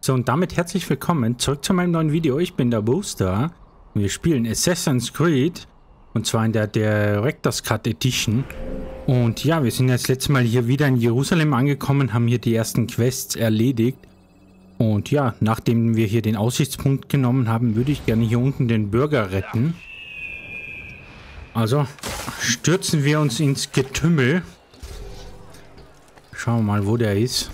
So, und damit herzlich willkommen zurück zu meinem neuen Video. Ich bin der Booster. Wir spielen Assassin's Creed. Und zwar in der Director's Cut Edition. Und ja, wir sind jetzt letztes Mal hier wieder in Jerusalem angekommen, haben hier die ersten Quests erledigt. Und ja, nachdem wir hier den Aussichtspunkt genommen haben, würde ich gerne hier unten den Bürger retten. Also stürzen wir uns ins Getümmel. Schauen wir mal, wo der ist.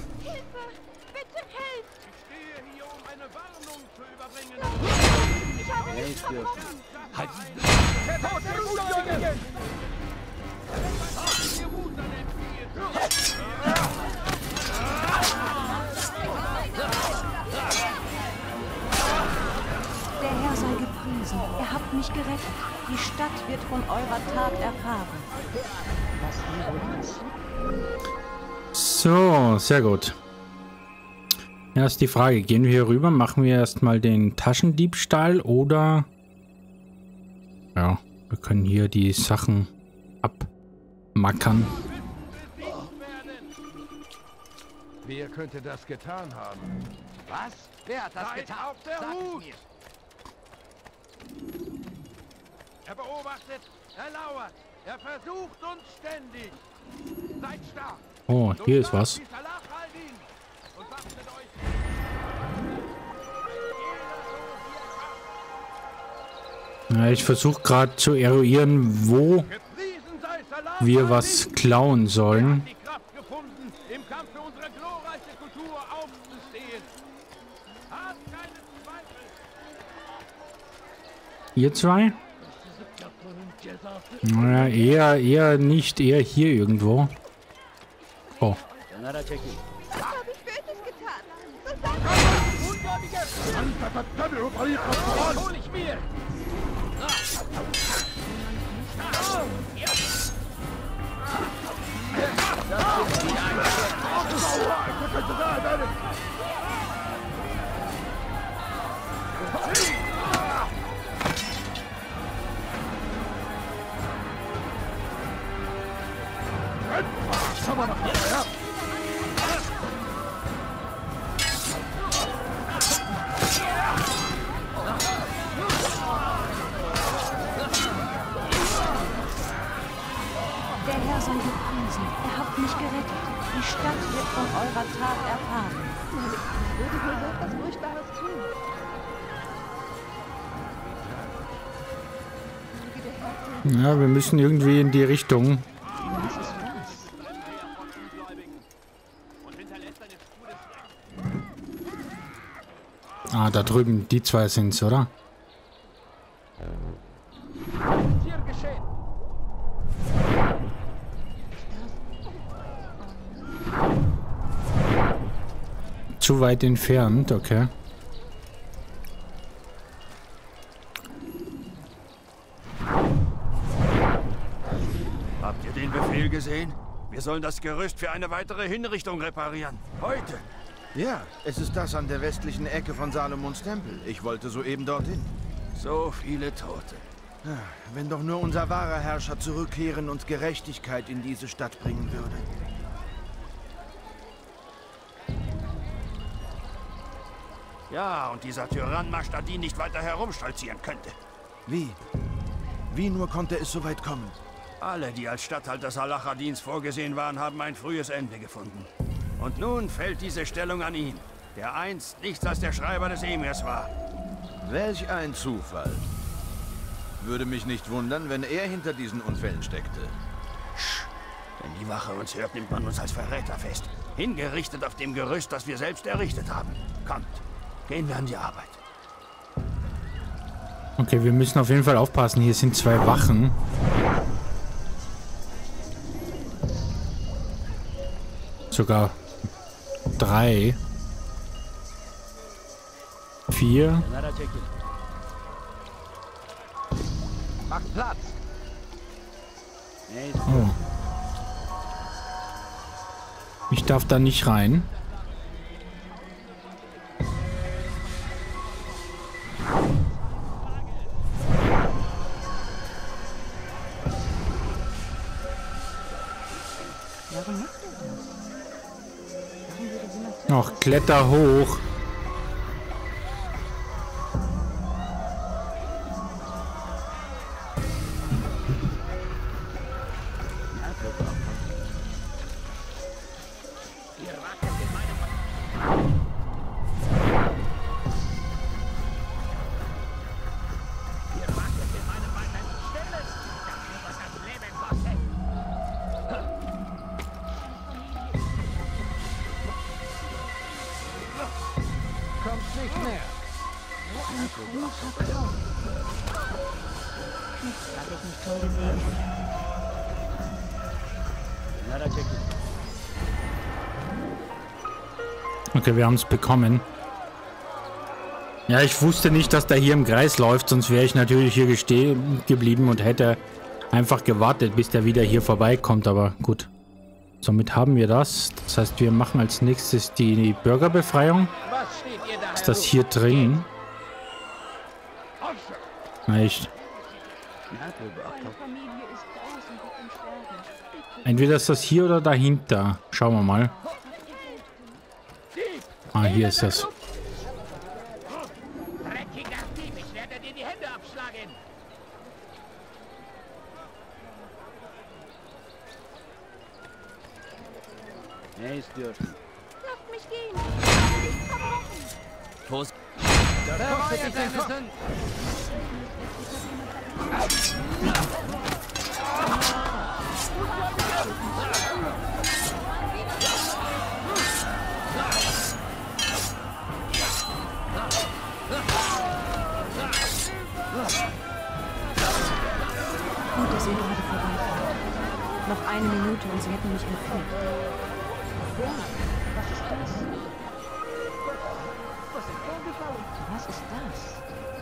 Der Herr sei gepriesen. Ihr habt mich gerettet. Die Stadt wird von eurer Tat erfahren. So, sehr gut. Ja, ist die Frage. Gehen wir hier rüber? Machen wir erstmal den Taschendiebstahl oder... Ja, wir können hier die Sachen abmackern. Wer könnte das getan haben? Was? Wer hat das getan? Auf der Sag Hut! es mir. Er beobachtet, er lauert, er versucht uns ständig. Seid stark. Oh, hier ist was. Und wappnet euch. Ja, ich versuche gerade zu eruieren, wo Gepriesen sei Salah wir was klauen Er sollen. hat die Kraft gefunden, im Kampf für unsere glorreiche Kultur aufzustehen. Habt keinen Zweifel. Ihr zwei? Naja, eher nicht, eher hier irgendwo. Oh. Was habe ich Böses getan? Was hol ich mir? Der Herr sei gepriesen. Ihr habt mich gerettet. Die Stadt wird von eurer Tat erfahren. Würde wohl so etwas Furchtbares tun. Möge der Herr Ja, wir müssen irgendwie in die Richtung. was ist das? Ah, da drüben, die zwei sind's, oder? Hier geschehen. Zu weit entfernt, okay. Habt ihr den Befehl gesehen? Wir sollen das Gerüst für eine weitere Hinrichtung reparieren. Heute. Ja, es ist das an der westlichen Ecke von Salomons Tempel. Ich wollte soeben dorthin. So viele Tote. Wenn doch nur unser wahrer Herrscher zurückkehren und Gerechtigkeit in diese Stadt bringen würde. Ja, und dieser Tyrann Mashtadin nicht weiter herumstolzieren könnte. Wie? Wie nur konnte es so weit kommen? Alle, die als Statthalter Salahadins vorgesehen waren, haben ein frühes Ende gefunden. Und nun fällt diese Stellung an ihn, der einst nichts als der Schreiber des Emirs war. Welch ein Zufall. Würde mich nicht wundern, wenn er hinter diesen Unfällen steckte. Wenn die Wache uns hört, nimmt man uns als Verräter fest. Hingerichtet auf dem Gerüst, das wir selbst errichtet haben. Kommt, gehen wir an die Arbeit. Okay, wir müssen auf jeden Fall aufpassen. Hier sind zwei Wachen. Sogar 3. 4. Macht Platz. Oh. Ich darf da nicht rein. Warum macht er das? Warum würde jemand Noch kletter hoch. kommst nicht näher. Nichts, was ich nicht schon gesehen hätte. Okay, wir haben es bekommen. Ja, ich wusste nicht, dass der hier im Kreis läuft, sonst wäre ich natürlich hier stehen geblieben und hätte einfach gewartet, bis der wieder hier vorbeikommt, aber gut. Somit haben wir das. Das heißt, wir machen als nächstes die Bürgerbefreiung. Was steht ihr da? Ist das hier drin? Echt. Meine Familie ist groß und wird im Sterben. Bitte, Entweder ist das hier oder dahinter. Schauen wir mal. Ah, hier ist es. Dreckiger Dieb, ich werde dir die Hände abschlagen. lasst mich gehen. Nicht verbrochen. Bereue deine Sünden. Gut, dass ihr gerade vorbeifahrt. Noch eine Minute und sie hätten mich entführt. Was ist das? Was ist das?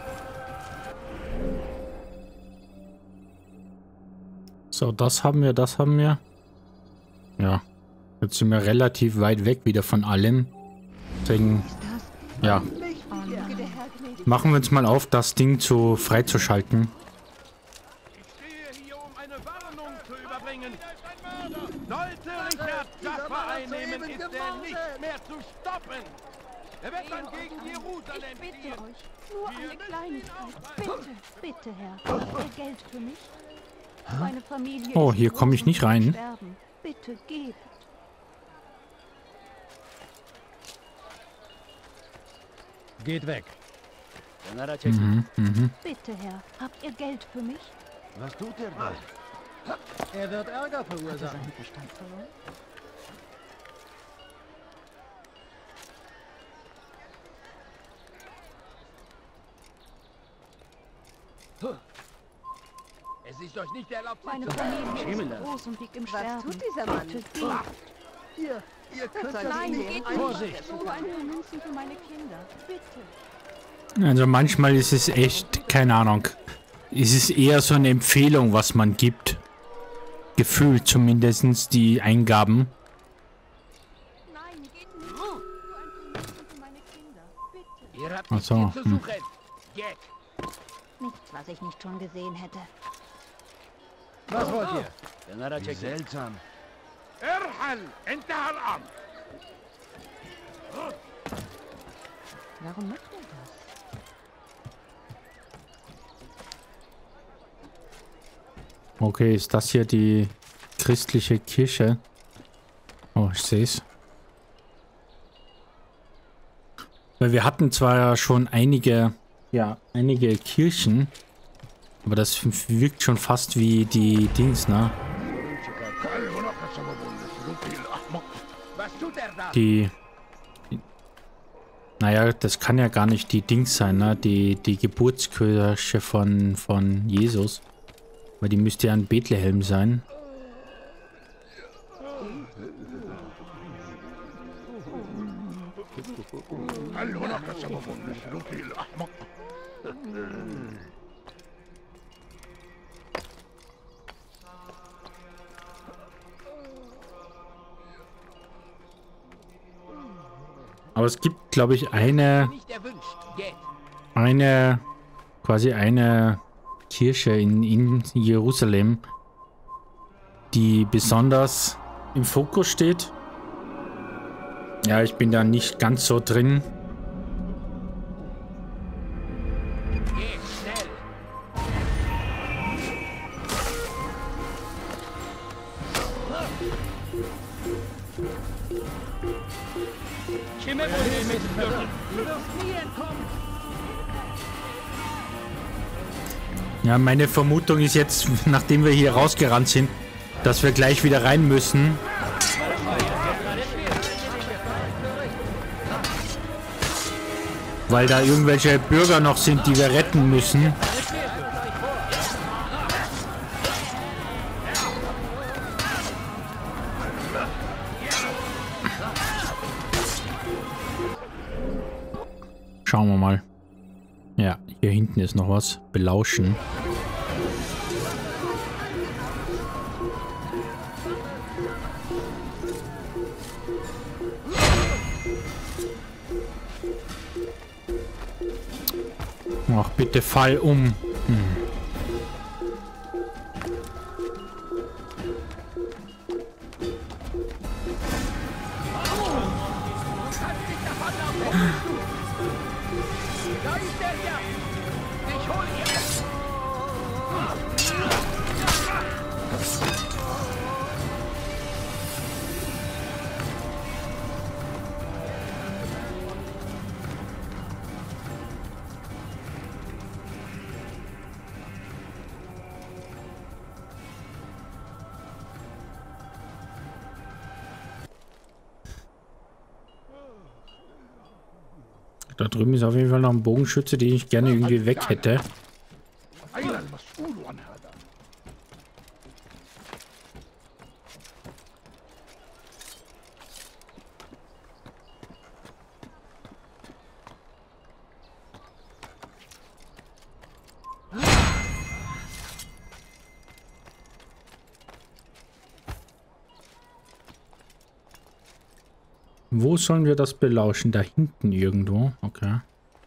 So, das haben wir, das haben wir. Ja. Jetzt sind wir relativ weit weg wieder von allem. Deswegen, ja. Machen wir uns mal auf, das Ding freizuschalten. Ich stehe hier, um eine Warnung zu überbringen. Sollte Richard Jaffa einnehmen, ist er nicht mehr zu stoppen. Er wird dann gegen Jerusalem Ich bitte ziehen. euch, nur eine Kleinigkeit. Bitte, bitte, Herr. Habt ihr Geld für mich? Meine Familie Oh, ist hier komme ich groß nicht und rein. wird sterben. Bitte gebt. Geht weg. Bitte, Herr. Habt ihr Geld für mich? Was tut der da? Er wird Ärger Hat er verursachen. seinen Verstand verloren? Es ist euch nicht erlaubt, Meine zu Familie ist groß und liegt im Sterben. tut dieser Mann? Bitte gebt. Ihr könnt Nein, geht nicht. Vorsicht. Nur ein paar Münzen für meine Kinder. Bitte. Also manchmal ist es echt, keine Ahnung. Es ist eher so eine Empfehlung, was man gibt. Gefühlt zumindest die Eingaben. Nein, geht nicht. Nur ein paar Münzen für meine Kinder. Bitte. Ihr habt Ach nichts so, hier zu suchen. Geht. Nichts, was ich nicht schon gesehen hätte. Was wollt ihr? Wie seltsam. Erhal, Entahal an. Warum macht er das? Okay, ist das hier die christliche Kirche? Oh, ich sehe es. Weil wir hatten zwar schon einige Kirchen, aber das wirkt schon fast wie die Dings, ne? Was tut er da? Naja, das kann ja gar nicht die Dings sein, ne? Die Geburtskirche von Jesus. Weil die müsste ja in Bethlehem sein. Aber es gibt, glaube ich, Nicht erwünscht. Geht. quasi eine Kirche in Jerusalem, die besonders im Fokus steht. Ja, ich bin da nicht ganz so drin. Geht schnell. Schimmelbudel mit Flügel. Du wirst nie entkommen. Ja, meine Vermutung ist jetzt, nachdem wir hier rausgerannt sind, dass wir gleich wieder rein müssen. Weil da irgendwelche Bürger noch sind, die wir retten müssen. Schauen wir mal. Ja, hier hinten ist noch was. Belauschen. Ach, bitte fall um. Da ist der ja! Ich hol ihn! Da drüben ist auf jeden Fall noch ein Bogenschütze, den ich gerne irgendwie weg hätte. Wo sollen wir das belauschen? Da hinten irgendwo. Okay.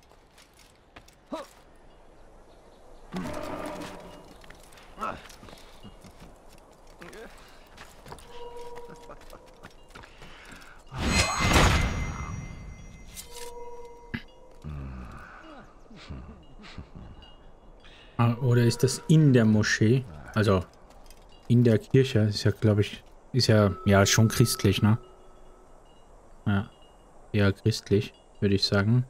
Ah, oder ist das in der Moschee? Also in der Kirche. Ist ja, glaube ich, ist ja schon christlich, ne? Ja, eher christlich, würde ich sagen.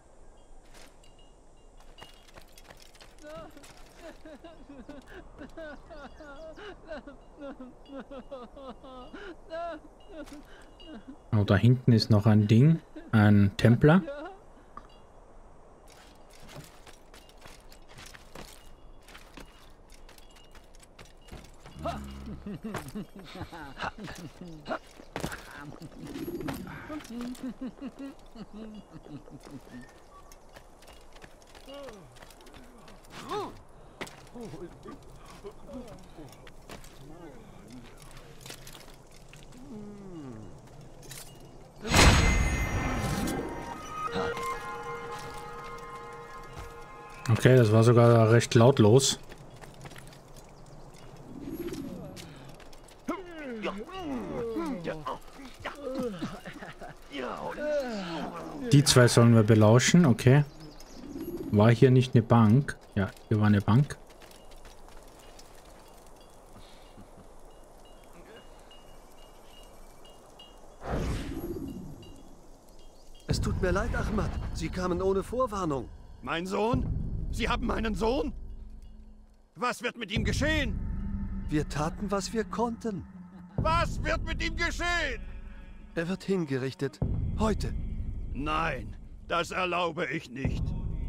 Oh, da hinten ist noch ein Ding, ein Templer. Okay, das war sogar recht lautlos. Die zwei sollen wir belauschen, okay. War hier nicht eine Bank? Ja, hier war eine Bank. Es tut mir leid, Ahmad. Sie kamen ohne Vorwarnung. Mein Sohn? Sie haben meinen Sohn? Was wird mit ihm geschehen? Wir taten, was wir konnten. Was wird mit ihm geschehen? Er wird hingerichtet. Heute. Nein, das erlaube ich nicht.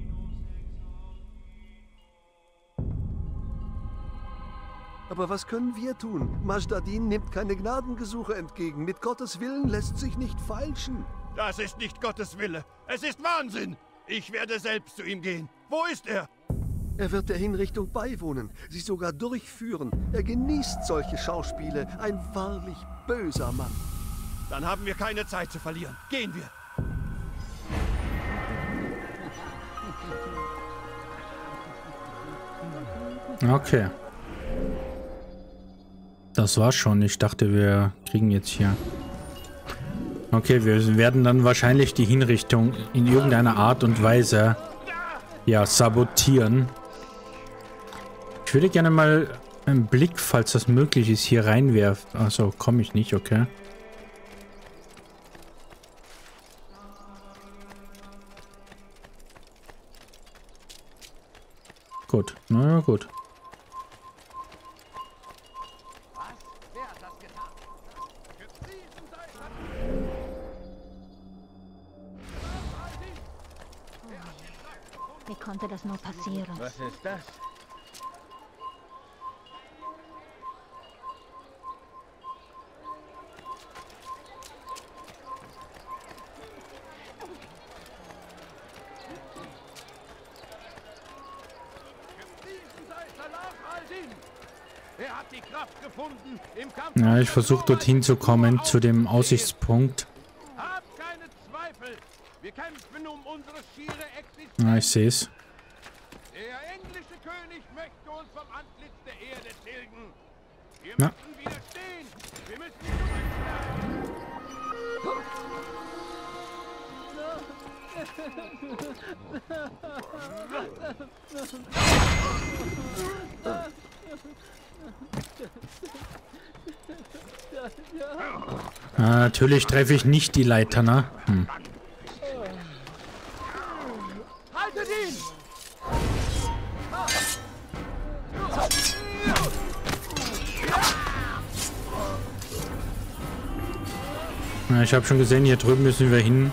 Aber was können wir tun? Majdadin nimmt keine Gnadengesuche entgegen. Mit Gottes Willen lässt sich nicht feilschen. Das ist nicht Gottes Wille. Es ist Wahnsinn. Ich werde selbst zu ihm gehen. Wo ist er? Er wird der Hinrichtung beiwohnen, sie sogar durchführen. Er genießt solche Schauspiele. Ein wahrlich böser Mann. Dann haben wir keine Zeit zu verlieren. Gehen wir. Okay. Das war's schon. Ich dachte, wir kriegen jetzt hier... Okay, wir werden dann wahrscheinlich die Hinrichtung in irgendeiner Art und Weise, ja, sabotieren. Ich würde gerne mal einen Blick, falls das möglich ist, hier reinwerfen. Achso, komme ich nicht, okay. Gut, naja, gut. Wie konnte das nur passieren? Was ist das? Er hat die Kraft gefunden im Kampf. Ja, ich versuche dorthin zu kommen, zu dem Aussichtspunkt. Habt keine Zweifel. Wir kämpfen um unsere schiere Existenz. Ja, ich sehe es. Der englische König möchte uns vom Antlitz der Erde tilgen. Wir Ja. müssen widerstehen. Wir müssen zurückschlagen. Natürlich treffe ich nicht die Leiter, ne? Haltet ihn! Ja, ich habe schon gesehen, hier drüben müssen wir hin.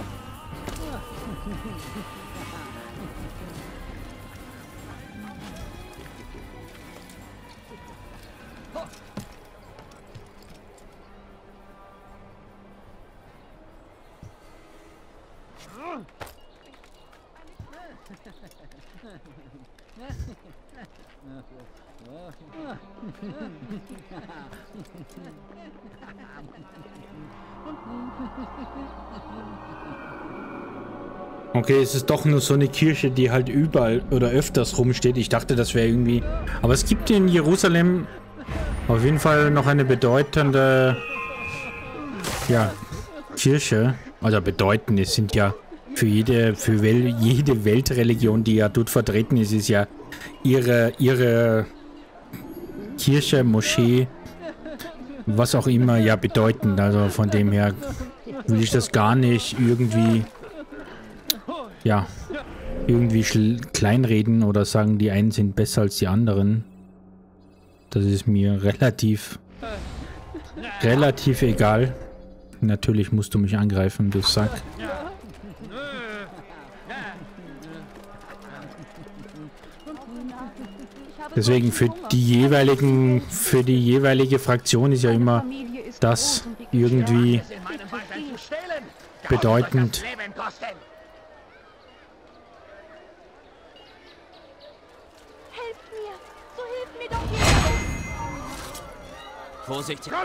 Okay, es ist doch nur so eine Kirche, die halt überall oder öfters rumsteht. Ich dachte, das wäre irgendwie... Aber es gibt in Jerusalem auf jeden Fall noch eine bedeutende... Ja, Kirche. Also bedeutend, es sind ja für jede Weltreligion, die ja dort vertreten ist, ist ja ihre Kirche, Moschee, was auch immer, ja bedeutend. Also von dem her will ich das gar nicht irgendwie... Ja, irgendwie kleinreden oder sagen, die einen sind besser als die anderen. Das ist mir relativ egal. Natürlich musst du mich angreifen, du Sack. Deswegen für die jeweilige Fraktion ist ja immer das irgendwie bedeutend. Vorsichtig!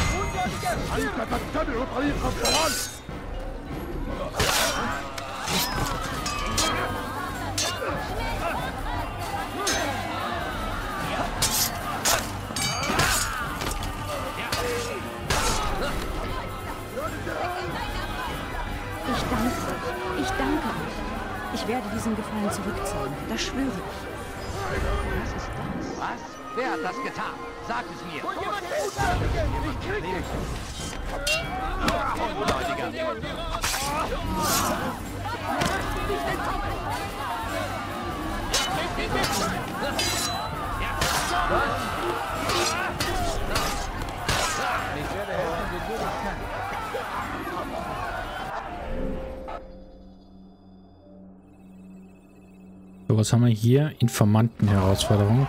Ich danke euch. Ich werde diesen Gefallen zurückzahlen. Das schwöre ich. Was ist das? Was? Wer hat das getan? Sagt es mir. Ich krieg dich. So, was haben wir hier? Informanten-Herausforderung.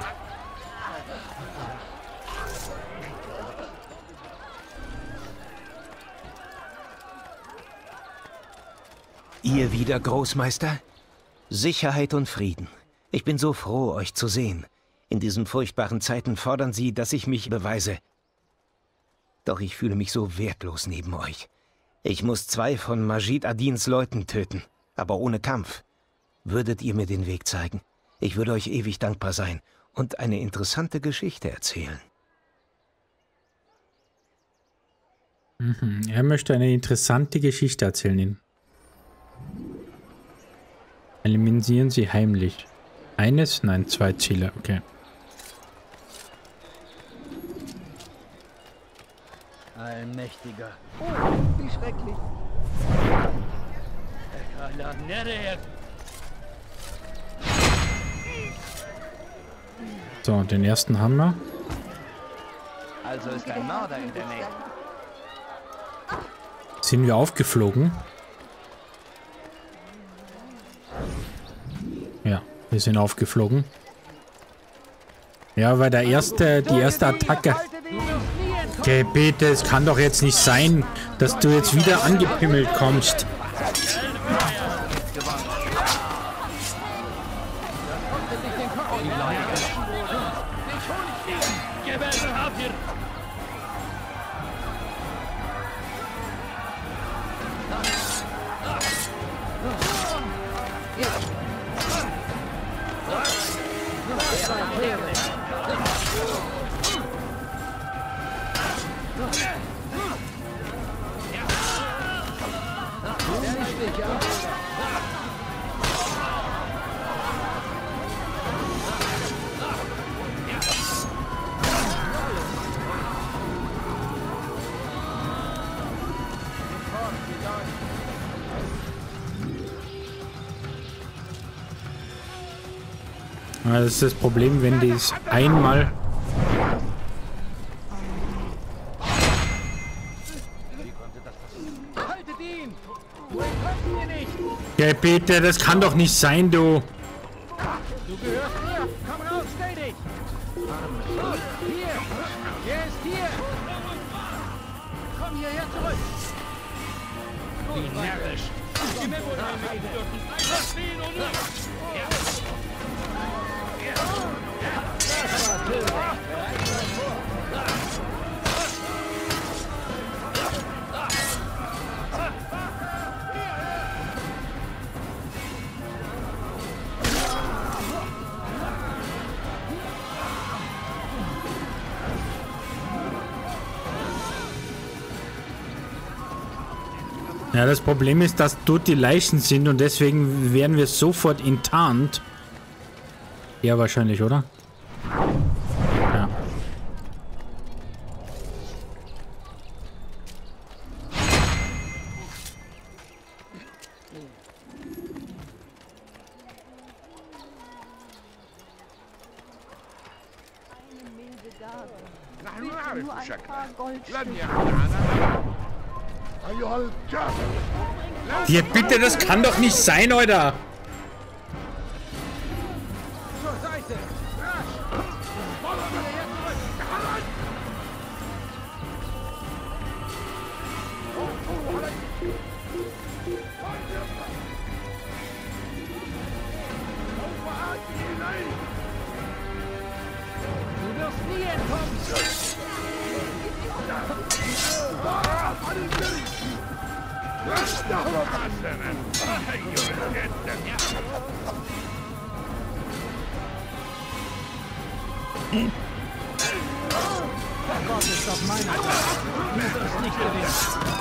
Ihr wieder, Großmeister? Sicherheit und Frieden. Ich bin so froh, euch zu sehen. In diesen furchtbaren Zeiten fordern Sie, dass ich mich beweise. Doch ich fühle mich so wertlos neben euch. Ich muss 2 von Majid Adins Leuten töten, aber ohne Kampf. Würdet ihr mir den Weg zeigen? Ich würde euch ewig dankbar sein und eine interessante Geschichte erzählen. Er möchte eine interessante Geschichte erzählen. Eliminieren Sie heimlich. Eines? Nein, 2 Ziele. Okay. Allmächtiger. Oh, wie schrecklich. So, den ersten haben wir. Also ist ein Mörder in der Nähe. Sind wir aufgeflogen? Wir sind aufgeflogen. Ja, weil die erste Attacke... Okay, bitte, es kann doch jetzt nicht sein, dass du jetzt wieder angepimmelt kommst. Das ist das Problem, wenn die es einmal... Ja, bitte, das kann doch nicht sein, du. Du gehörst mir. Komm raus, stell dich. Hier. Er ist hier. Komm hierher zurück. Wie närrisch. Lass ihn und ja, das Problem ist, dass dort die Leichen sind und deswegen werden wir sofort enttarnt. Ja, wahrscheinlich, oder? Ja. Eine milde Gabe. Bitte nur ein paar Goldstücke. Ja, bitte, das kann doch nicht sein, Alter. zur Seite. Rasch. Hierher zurück. Du wirst nie entkommen. Gott ist auf meiner Seite. Du wirst nicht gewinnen.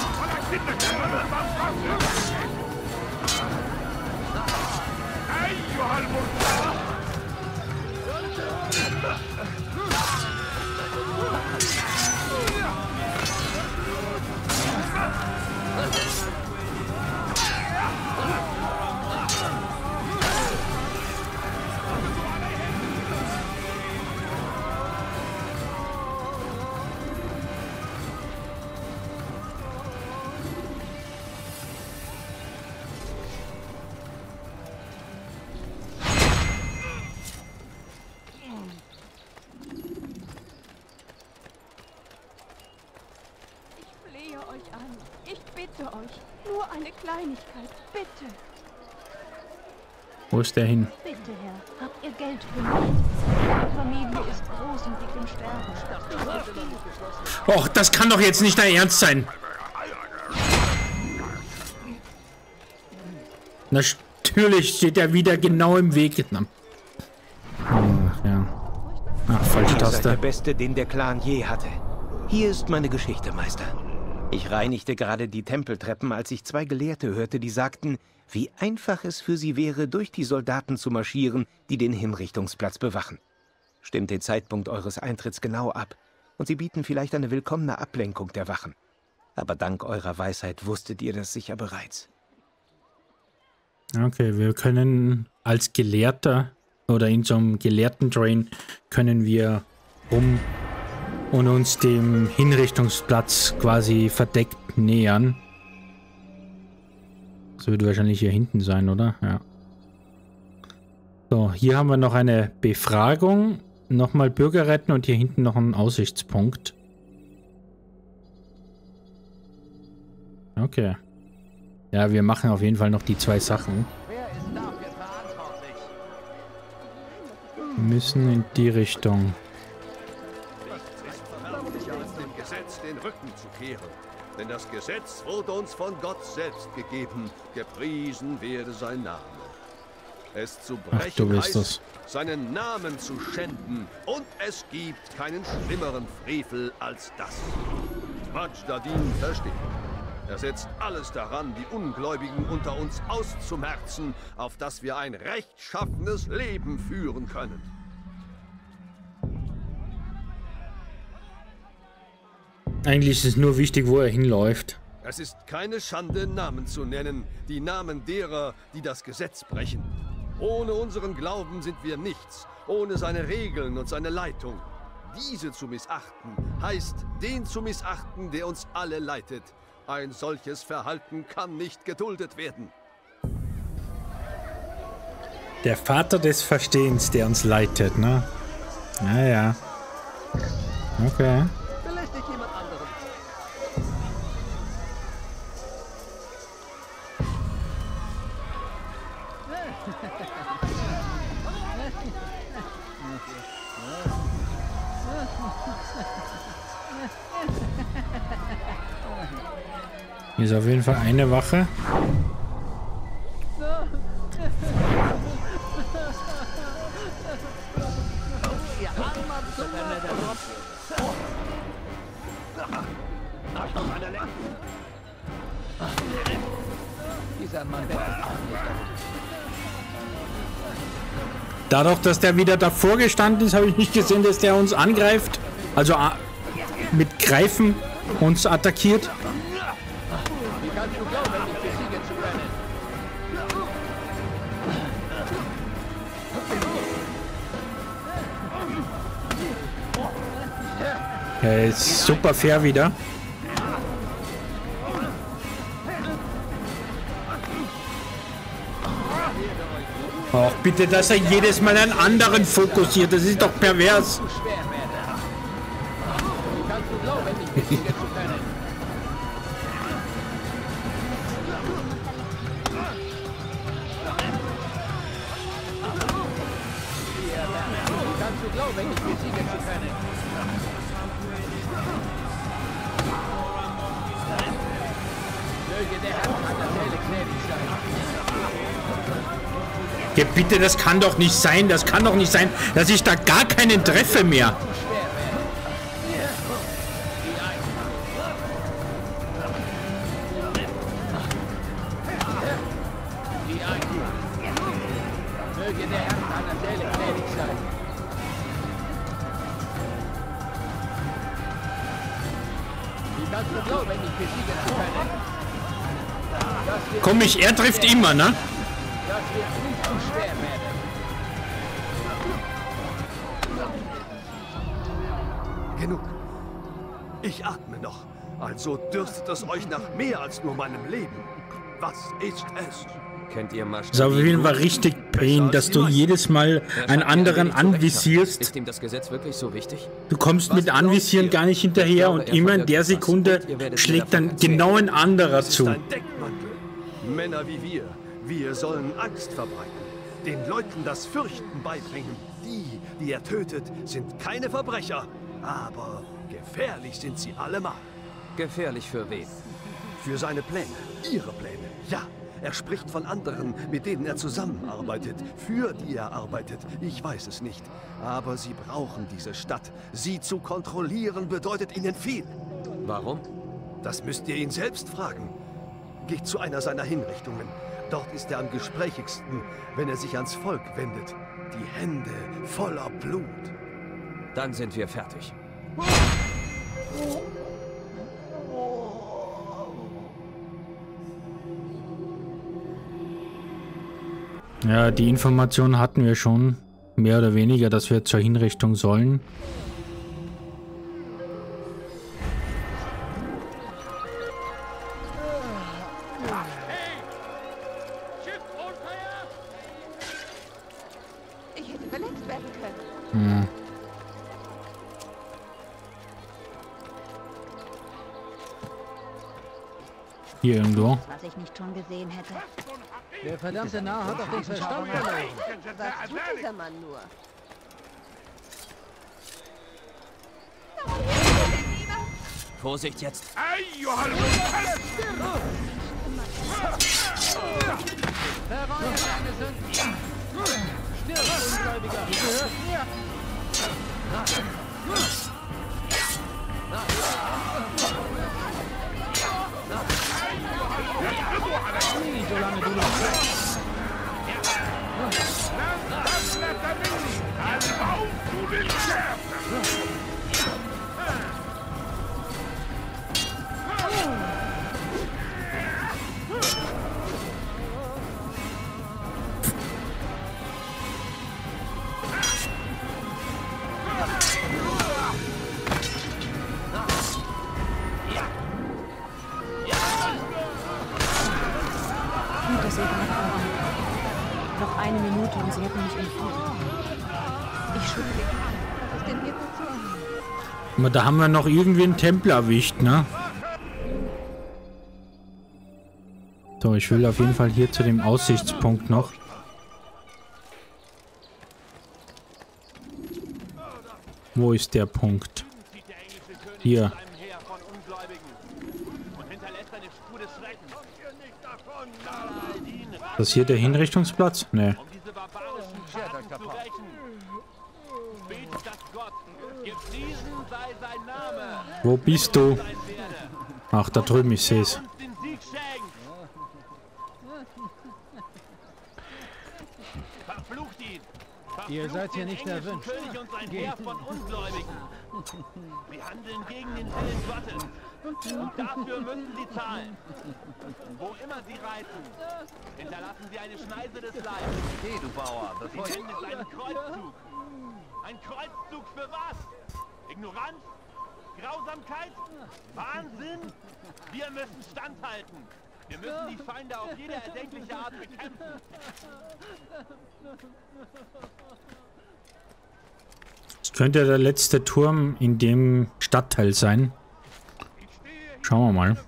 Ich bitte euch, nur eine Kleinigkeit, bitte. Wo ist der hin? Bitte, Herr, habt ihr Geld für mich? Meine Familie ist groß und liegt im Sterben. Och, das kann doch jetzt nicht dein Ernst sein. Natürlich steht er wieder genau im Weg. Ach, ja. Ach, falsche Ihr seid Taste. der Beste, den der Clan je hatte. Hier ist meine Geschichte, Meister. Ich reinigte gerade die Tempeltreppen, als ich zwei Gelehrte hörte, die sagten, wie einfach es für sie wäre, durch die Soldaten zu marschieren, die den Hinrichtungsplatz bewachen. Stimmt den Zeitpunkt eures Eintritts genau ab, und sie bieten vielleicht eine willkommene Ablenkung der Wachen. Aber dank eurer Weisheit wusstet ihr das sicher bereits. Okay, wir können als Gelehrter oder in so einem Gelehrten-Train können wir rum und uns dem Hinrichtungsplatz quasi verdeckt nähern. Das wird wahrscheinlich hier hinten sein, oder? Ja. So, hier haben wir noch eine Befragung. Nochmal Bürger retten und hier hinten noch einen Aussichtspunkt. Okay. Ja, wir machen auf jeden Fall noch die 2 Sachen. Wer ist dafür verantwortlich? Wir müssen in die Richtung. Dem Gesetz den Rücken zu kehren. Denn das Gesetz wurde uns von Gott selbst gegeben. Gepriesen werde sein Name. Es zu brechen du bist heißt, es. seinen Namen zu schänden. Und es gibt keinen schlimmeren Frevel als das. Majdadin versteht. Er setzt alles daran, die Ungläubigen unter uns auszumerzen, auf dass wir ein rechtschaffenes Leben führen können. Eigentlich ist es nur wichtig, wo er hinläuft. Es ist keine Schande, Namen zu nennen, die Namen derer, die das Gesetz brechen. Ohne unseren Glauben sind wir nichts, ohne seine Regeln und seine Leitung. Diese zu missachten, heißt, den zu missachten, der uns alle leitet. Ein solches Verhalten kann nicht geduldet werden. Der Vater des Verstehens, der uns leitet, ne? Naja. Okay. Belästigt jemand anderen. Hier ist auf jeden Fall eine Wache. Dadurch, dass der wieder davor gestanden ist, habe ich nicht gesehen, dass der uns angreift. Also mit Greifen uns attackiert. Wie kannst du glauben, mich besiegen zu können? Ist super fair wieder. Ach, bitte, dass er jedes Mal einen anderen fokussiert. Das ist doch pervers. Wie kannst du glauben, mich besiegen zu können? Wie kannst du glauben, mich besiegen zu können? Möge der Herr an der Seele gnädig sein. Ja, bitte, das kann doch nicht sein. Das kann doch nicht sein, dass ich da gar keinen treffe mehr. Möge der Herr an der Seele gnädig sein. Wie kannst du glauben, mich besiegen zu können? Komm, er trifft immer, ne? Das wird nicht zu schwer werden. Genug. Ich atme noch. Also dürstet es euch nach mehr als nur meinem Leben. Was ist es? Kennt ihr Majdadin? Das ist auf jeden Fall richtig pain, dass du jedes Mal einen anderen anvisierst. Ist ihm das Gesetz wirklich so wichtig? Du kommst mit Anvisieren gar nicht hinterher und immer in der Sekunde schlägt dann genau ein anderer Es ist zu. ein Deckmantel. Männer wie wir sollen Angst verbreiten. Den Leuten das Fürchten beibringen. Die er tötet, sind keine Verbrecher. Aber gefährlich sind sie allemal. Gefährlich für wen? Für seine Pläne. Ihre Pläne. Ja. Er spricht von anderen, mit denen er zusammenarbeitet, für die er arbeitet. Ich weiß es nicht. Aber sie brauchen diese Stadt. Sie zu kontrollieren bedeutet ihnen viel. Warum? Das müsst ihr ihn selbst fragen. Geht zu einer seiner Hinrichtungen. Dort ist er am gesprächigsten, wenn er sich ans Volk wendet. Die Hände voller Blut. Dann sind wir fertig. Ja, die Information hatten wir schon, mehr oder weniger, dass wir zur Hinrichtung sollen. werden können. Hm. Hier irgendwo. Was ich nicht schon gesehen hätte. Der verdammte Narr hat doch den Verstand verloren. Was tut dieser Mann nur? Vorsicht jetzt! Ei, Johannes! Bereue deine Sünden. Stirb, Ungläubiger. Du gehörst mir. Nie, solange du noch lebst. Das Blätter nicht! Alle auf, du willst sterben! Gut, dass ihr gerade vorbei. Noch eine Minute und sie hätten mich entführt. Ich schüttle. Was ist denn hier passiert? Aber da haben wir noch irgendwie einen Tempel erwischt, ne? So, ich will auf jeden Fall hier zu dem Aussichtspunkt noch. Wo ist der Punkt? Hier. Ist das hier der Hinrichtungsplatz? Ne. Wo bist du? Ach, da drüben, ich sehe es. Ihr seid hier nicht erwünscht. Geht. Sie handeln gegen den Willen Gottes. Und dafür müssen sie zahlen. Wo immer sie reiten, hinterlassen sie eine Schneise des Leibes. Geh, du Bauer, bevor Sie nennen es einen Kreuzzug. Ein Kreuzzug für was? Ignoranz? Grausamkeit? Wahnsinn? Wir müssen standhalten. Wir müssen die Feinde auf jede erdenkliche Art bekämpfen. Das könnte der letzte Turm in dem Stadtteil sein. Schauen wir mal.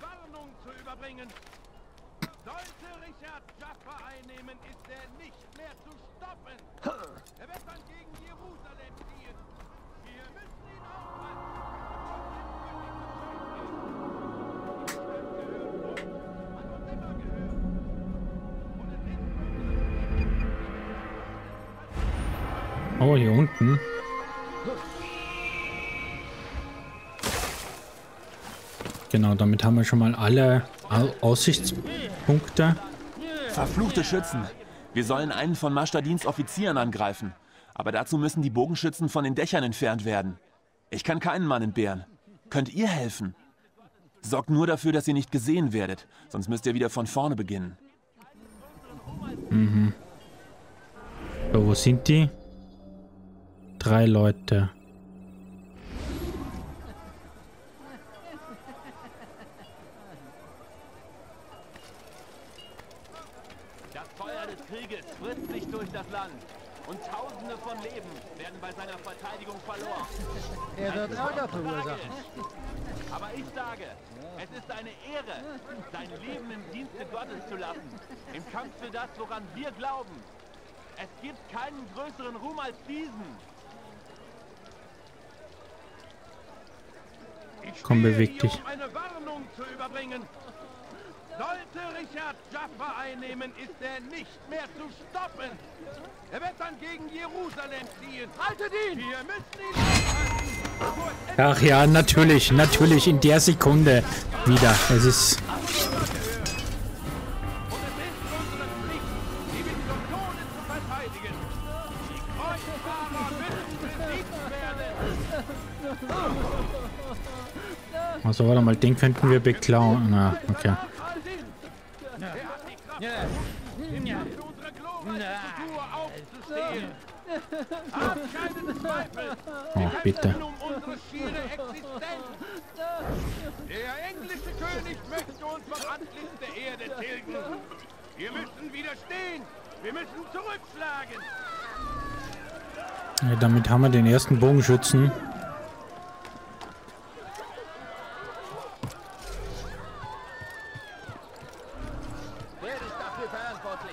Sollte Richard Jaffa einnehmen, ist er nicht mehr zu stoppen. Er wird dann gegen Jerusalem ziehen. Wir müssen ihn aufhalten. Oh, hier unten. Genau, damit haben wir schon mal alle Aussichtspunkte. Verfluchte Schützen! Wir sollen einen von Mashtadins Offizieren angreifen. Aber dazu müssen die Bogenschützen von den Dächern entfernt werden. Ich kann keinen Mann entbehren. Könnt ihr helfen? Sorgt nur dafür, dass ihr nicht gesehen werdet. Sonst müsst ihr wieder von vorne beginnen. Mhm. So, wo sind die? 3 Leute. Das Feuer des Krieges frisst sich durch das Land. Und Tausende von Leben werden bei seiner Verteidigung verloren. Er wird Ärger verursachen. Aber ich sage, es ist eine Ehre, sein Leben im Dienste Gottes zu lassen. Im Kampf für das, woran wir glauben. Es gibt keinen größeren Ruhm als diesen. Komm, beweg dich. Um eine Warnung zu überbringen. Sollte Richard Jaffa einnehmen, ist er nicht mehr zu stoppen. Er wird dann gegen Jerusalem ziehen. Haltet ihn! Wir müssen ihn aufhalten. Ach ja, natürlich, natürlich in der Sekunde wieder. Es ist... Also warte mal, den könnten wir beklauen. Na, okay. Oh, bitte. Der englische König möchte uns vom Antlitz der Erde tilgen. Wir müssen widerstehen. Wir müssen zurückschlagen. Ja, damit haben wir den ersten Bogenschützen. Wer ist dafür verantwortlich?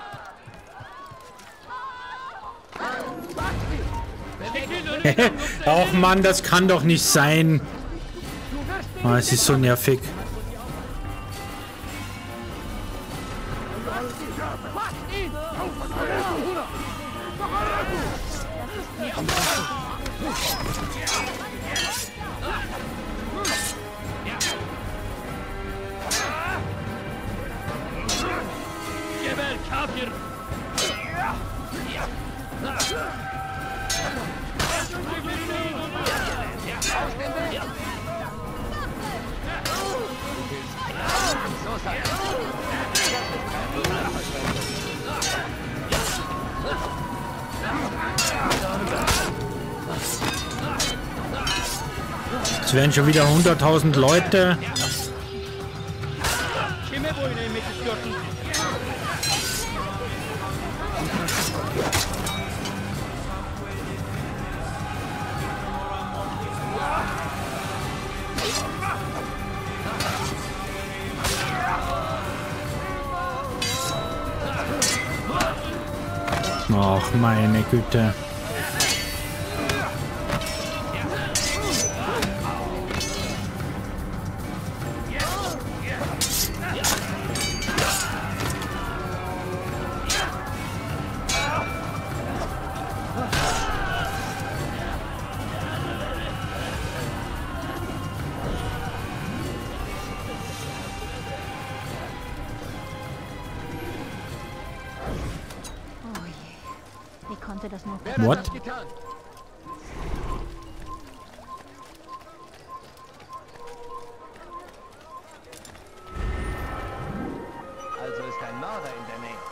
Ach Mann, das kann doch nicht sein. Oh, es ist so nervig. Es werden schon wieder 100.000 Leute. Ach, meine Güte. Wie konnte das nur Wer hat What? das getan? Also ist ein Mörder in der Nähe.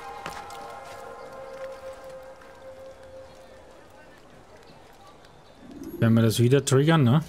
Wenn wir das wieder triggern, ne?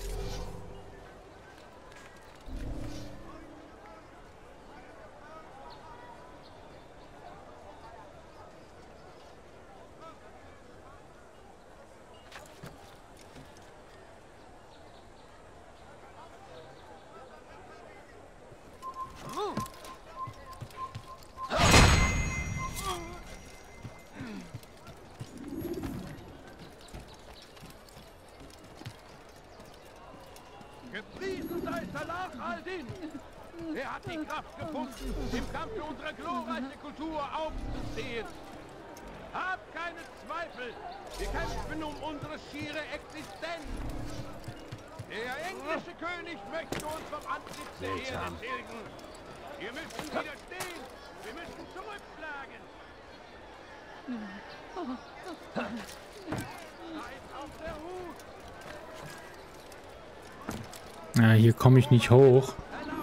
Gepriesen sei Salah al-Din! Er hat die Kraft gefunden, im Kampf für unsere glorreiche Kultur aufzustehen. Habt keine Zweifel, wir kämpfen um unsere schiere Existenz. Der englische König möchte uns vom Antlitz der Erde tilgen. Wir müssen widerstehen, wir müssen zurückschlagen. Seid auf der Hut! Ja, hier komme ich nicht hoch.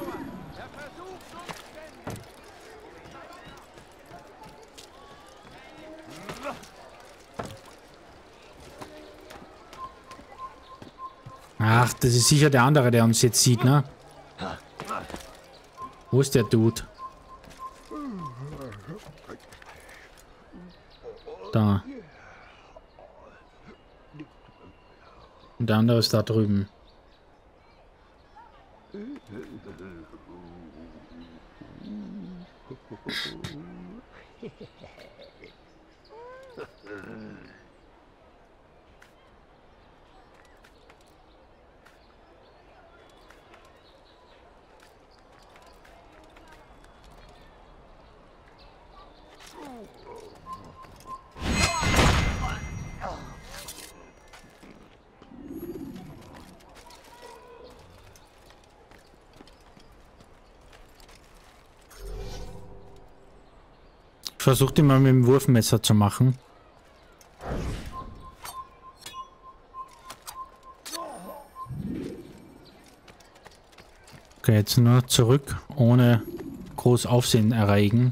Ach, das ist sicher der andere, der uns jetzt sieht, ne? Wo ist der Dude? Da. Und der andere ist da drüben. Versucht ihn mal mit dem Wurfmesser zu machen. Okay, jetzt nur zurück, ohne groß Aufsehen erregen.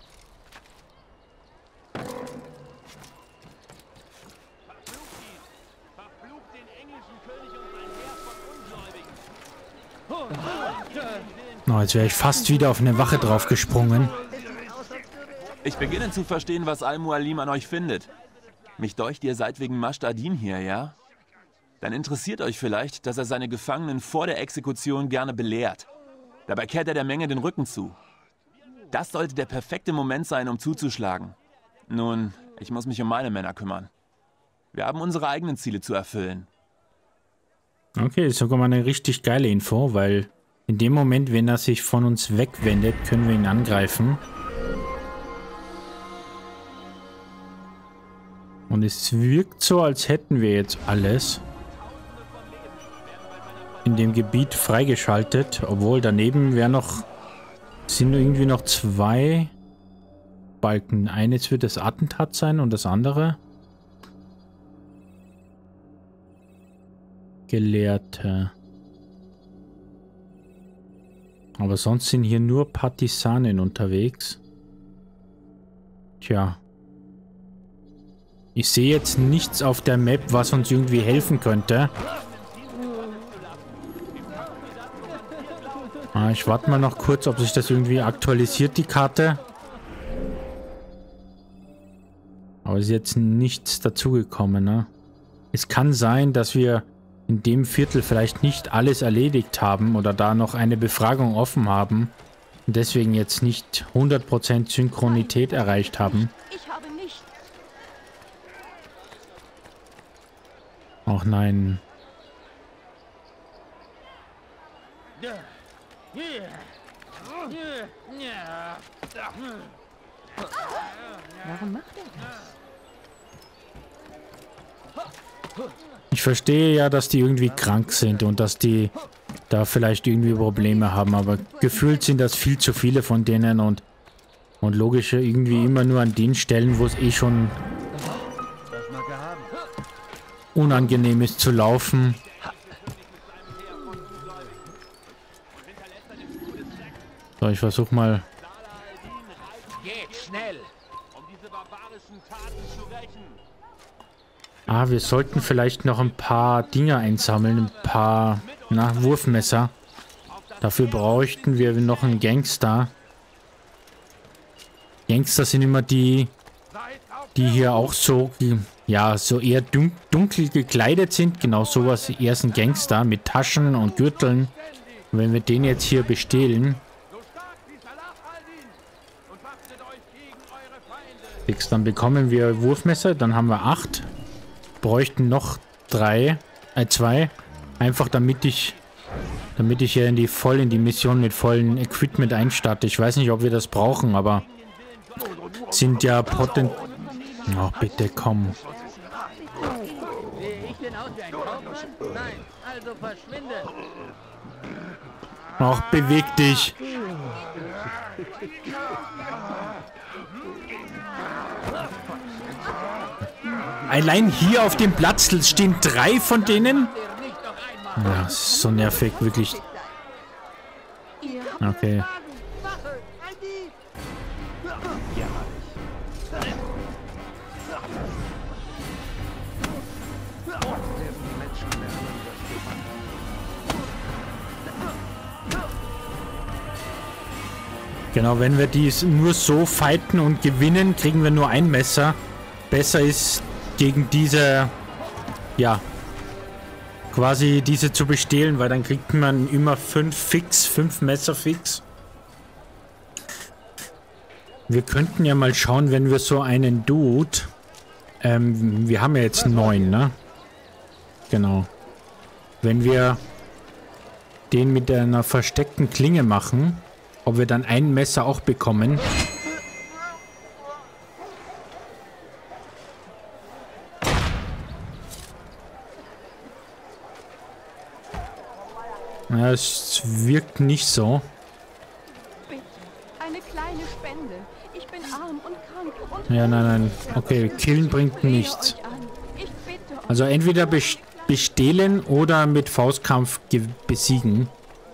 Oh, jetzt wäre ich fast wieder auf eine Wache draufgesprungen. Ich beginne zu verstehen, was Al-Mualim an euch findet. Mich deucht, ihr seid wegen Mashtadin hier, ja? Dann interessiert euch vielleicht, dass er seine Gefangenen vor der Exekution gerne belehrt. Dabei kehrt er der Menge den Rücken zu. Das sollte der perfekte Moment sein, um zuzuschlagen. Nun, ich muss mich um meine Männer kümmern. Wir haben unsere eigenen Ziele zu erfüllen. Okay, das ist sogar mal eine richtig geile Info, weil in dem Moment, wenn er sich von uns wegwendet, können wir ihn angreifen. Und es wirkt so, als hätten wir jetzt alles in dem Gebiet freigeschaltet, obwohl daneben sind irgendwie noch 2 Balken. Eines wird das Attentat sein und das andere Gelehrte. Aber sonst sind hier nur Partisanen unterwegs. Tja. Ich sehe jetzt nichts auf der Map, was uns irgendwie helfen könnte. Ich warte mal noch kurz, ob sich das irgendwie aktualisiert, die Karte. Aber es ist jetzt nichts dazugekommen, ne? Es kann sein, dass wir in dem Viertel vielleicht nicht alles erledigt haben oder da noch eine Befragung offen haben und deswegen jetzt nicht 100% Synchronität erreicht haben. Ich habe nicht. Ach nein. Warum macht er das? Ich verstehe ja, dass die irgendwie krank sind und dass die da vielleicht irgendwie Probleme haben, aber gefühlt sind das viel zu viele von denen und logisch irgendwie immer nur an den Stellen, wo es eh schon unangenehm ist zu laufen. So, ich versuche mal. Geht schnell, um diese barbarischen Taten zu rächen. Wir sollten vielleicht noch ein paar Dinger einsammeln, ein paar Wurfmesser. Dafür bräuchten wir noch einen Gangster. Gangster sind immer die hier auch so, ja, so eher dunkel gekleidet sind. Genau sowas, er ist ein Gangster mit Taschen und Gürteln. Und wenn wir den jetzt hier bestehlen, dann bekommen wir Wurfmesser, dann haben wir 8. Bräuchten noch 2. Einfach damit ich ja voll in die Mission mit vollem Equipment einstarte. Ich weiß nicht, ob wir das brauchen, aber sind ja potent... Oh, bitte, komm. Ich bin aus wie ein Kaufmann? Nein, also verschwinde. Ach, beweg dich. Allein hier auf dem Platz stehen 3 von denen. Ja, das ist so nervig, wirklich. Okay. Genau, wenn wir dies nur so fighten und gewinnen, kriegen wir nur ein Messer. Besser ist gegen diese, ja, quasi diese zu bestehlen, weil dann kriegt man immer 5 Messer fix. Wir könnten ja mal schauen, wenn wir so einen Dude, wir haben ja jetzt 9, ne? Genau. Wenn wir den mit einer versteckten Klinge machen, ob wir dann ein Messer auch bekommen. Ja, es wirkt nicht so. Bitte, eine kleine Spende. Ich bin arm und krank und... Ja, nein. Okay, killen bringt nichts. Also entweder bestehlen oder mit Faustkampf besiegen.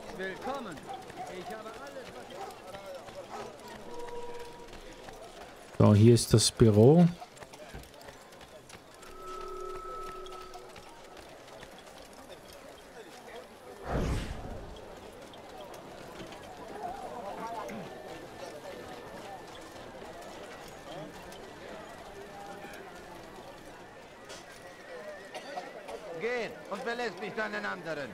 So, hier ist das Büro. Gehen und verlässt nicht einen anderen.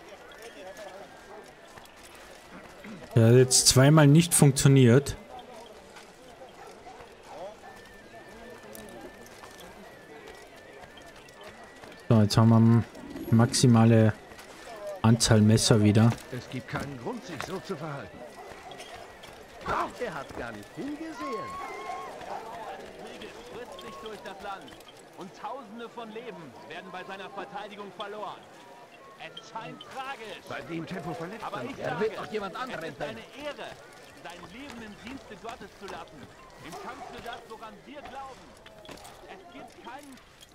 Der hat jetzt zweimal nicht funktioniert. So, jetzt haben wir maximale Anzahl Messer wieder. Es gibt keinen Grund, sich so zu verhalten. Er hat gar nicht hingesehen. Krieg spritzt sich durch das Land und Tausende von Leben werden bei seiner Verteidigung verloren. Es scheint tragisch. Bei dem Tempo verletzt Aber ich Er sage, wird noch jemand es ist anrempeln. eine Ehre, sein Leben im Dienste Gottes zu lassen. Im Kampf für das, woran wir glauben. Es gibt keinen...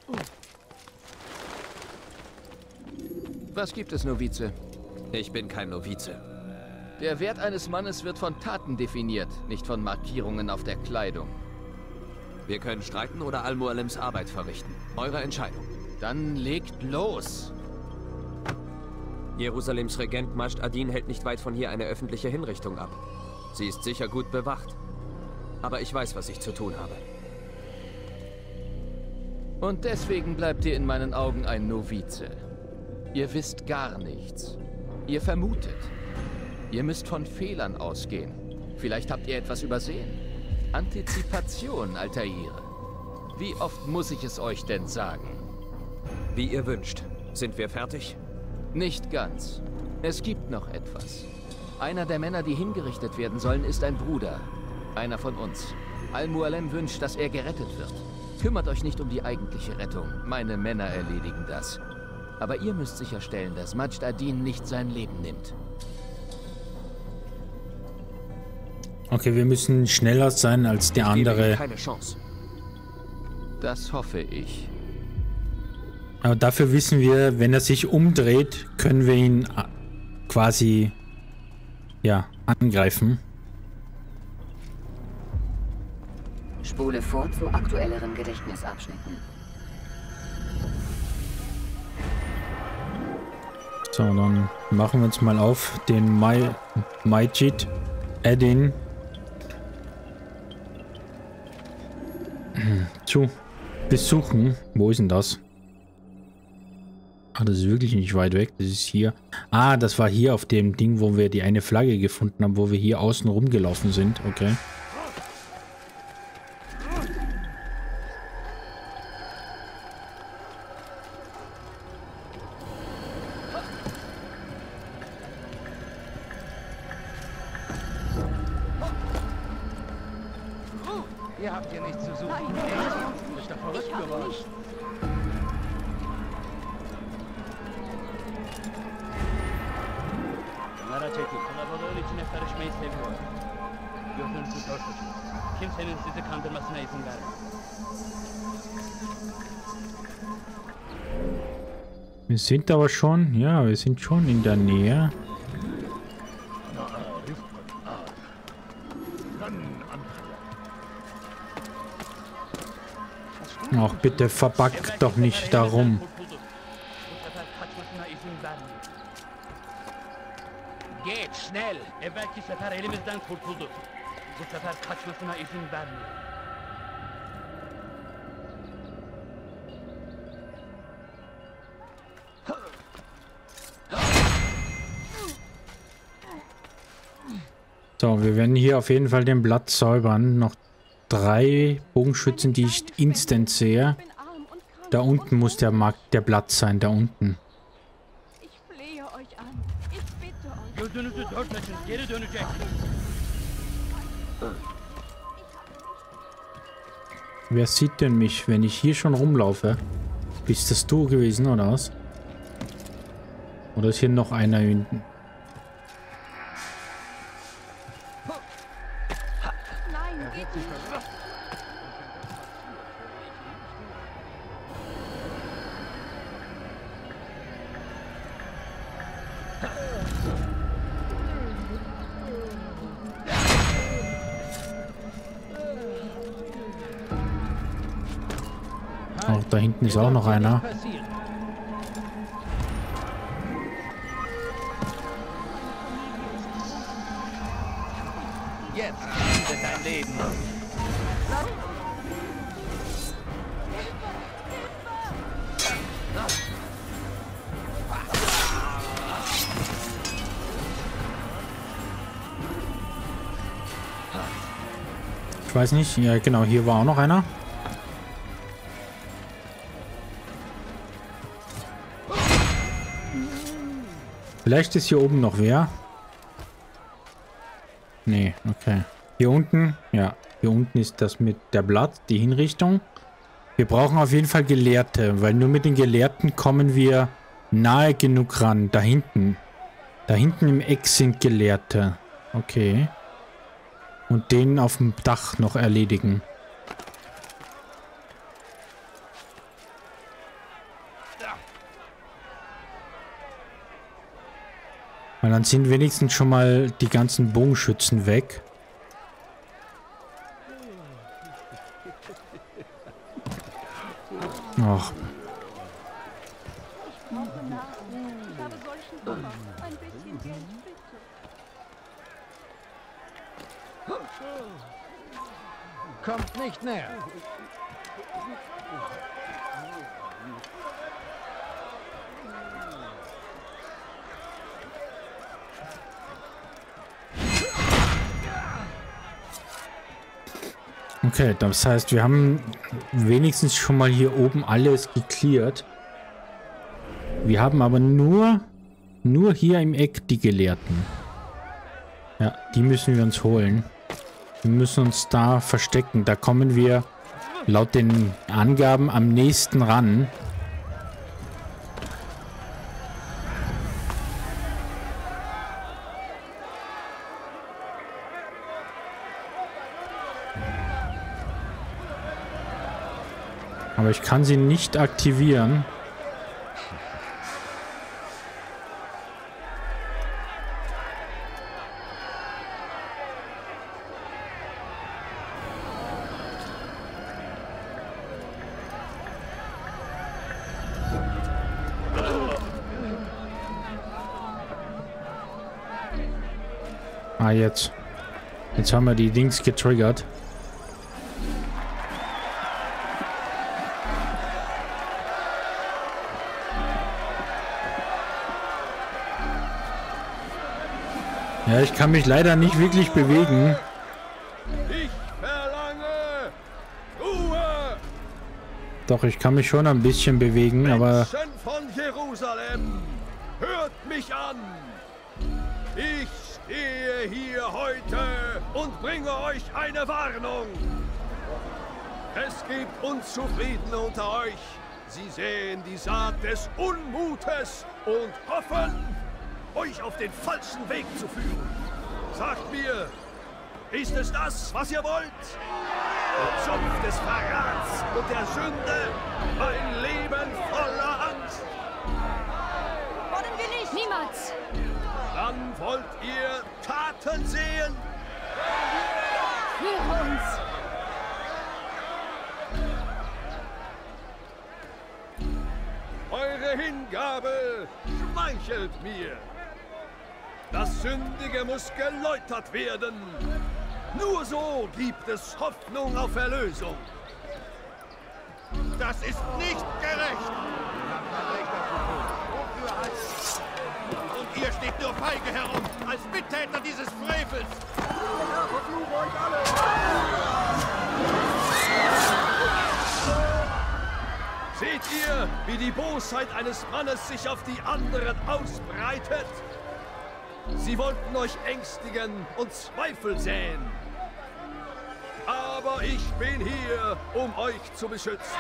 Was gibt es, Novize? Ich bin kein Novize. Der Wert eines Mannes wird von Taten definiert, nicht von Markierungen auf der Kleidung. Wir können streiten oder Al-Mualems Arbeit verrichten. Eure Entscheidung. Dann legt los! Jerusalems Regent Mascht ad-Din hält nicht weit von hier eine öffentliche Hinrichtung ab. Sie ist sicher gut bewacht. Aber ich weiß, was ich zu tun habe. Und deswegen bleibt ihr in meinen Augen ein Novize. Ihr wisst gar nichts. Ihr vermutet. Ihr müsst von Fehlern ausgehen. Vielleicht habt ihr etwas übersehen. Antizipation, Altair. Wie oft muss ich es euch denn sagen? Wie ihr wünscht. Sind wir fertig? Nicht ganz. Es gibt noch etwas. Einer der Männer, die hingerichtet werden sollen, ist ein Bruder. Einer von uns. Al-Mualem wünscht, dass er gerettet wird. Kümmert euch nicht um die eigentliche Rettung. Meine Männer erledigen das. Aber ihr müsst sicherstellen, dass Mascht ad-Din nicht sein Leben nimmt. Okay, wir müssen schneller sein als der andere. Keine Chance. Das hoffe ich. Aber dafür wissen wir, wenn er sich umdreht, können wir ihn quasi, ja, angreifen. Spule vor zu aktuelleren Gedächtnisabschnitten. So, dann machen wir uns mal auf den Mascht ad-Din zu besuchen. Wo ist denn das? Ah, das ist wirklich nicht weit weg. Das ist hier. Ah, das war hier auf dem Ding, wo wir die eine Flagge gefunden haben, wo wir hier außen rumgelaufen sind. Okay. Ihr habt hier nichts zu suchen. Nein, Ist doch verrückt ich habe geworden. nicht. Merak kalabalığın içine karışmayı seviyor. Gözünüzü dört açın. Kimsenin sizi kandırmasına izin vermeyin. Wir sind aber schon, ja, wir sind schon in der Nähe. Ach, bitte verpackt doch nicht darum. Geç, schnell. Evvelki sefer elimizden kurtuldu. Bu sefer kaçmasına izin vermeyin. So, wir werden hier auf jeden Fall den Platz säubern. Noch 3 Bogenschützen, die ich instant sehe. Da unten muss der Platz sein, da unten. Ich flehe euch an. Ich bitte euch. Gözünüzü dört açın. Geri dönecek. Wer sieht denn mich, wenn ich hier schon rumlaufe? Bist das du gewesen, oder was? Oder ist hier noch einer hinten? Nein, geht nicht. Oh, da hinten ist auch noch einer. Jetzt endet dein Leben. weiß nicht. Ja, genau, hier war auch noch einer. Vielleicht ist hier oben noch wer. Nee, okay. Hier unten, ja. Hier unten ist das mit der Blatt, die Hinrichtung. Wir brauchen auf jeden Fall Gelehrte, weil nur mit den Gelehrten kommen wir nahe genug ran. Da hinten. Da hinten im Eck sind Gelehrte. Okay. Und den auf dem Dach noch erledigen. Weil dann sind wenigstens schon mal die ganzen Bogenschützen weg. Ach. Ich brauche Nahrung. Ich habe solchen Hunger. Ein bisschen Geld, bitte. Kommt nicht näher. Okay, das heißt, wir haben wenigstens schon mal hier oben alles geklärt. Wir haben aber nur hier im Eck die Gelehrten. Ja, die müssen wir uns holen. Wir müssen uns da verstecken. Da kommen wir laut den Angaben am nächsten ran. Aber ich kann sie nicht aktivieren. Ah, jetzt. Jetzt haben wir die Dings getriggert. Ja, ich kann mich leider nicht wirklich bewegen. Ich verlange Ruhe! Doch, ich kann mich schon ein bisschen bewegen, aber... Menschen von Jerusalem, hört mich an! Ich stehe hier heute und bringe euch eine Warnung. Es gibt Unzufriedene unter euch. Sie sehen die Saat des Unmutes und hoffen, euch auf den falschen Weg zu führen. Sagt mir, ist es das, was ihr wollt? Der Zopf des Verrats und der Sünde, ein Leben voller Angst. Wollen wir nicht! Niemals! Dann wollt ihr Taten sehen? Für uns! Eure Hingabe schmeichelt mir. Das Sündige muss geläutert werden. Nur so gibt es Hoffnung auf Erlösung. Das ist nicht gerecht! Und ihr steht nur feige herum, als Mittäter dieses Frevels! Seht ihr, wie die Bosheit eines Mannes sich auf die anderen ausbreitet? Sie wollten euch ängstigen und Zweifel säen. Aber ich bin hier, um euch zu beschützen.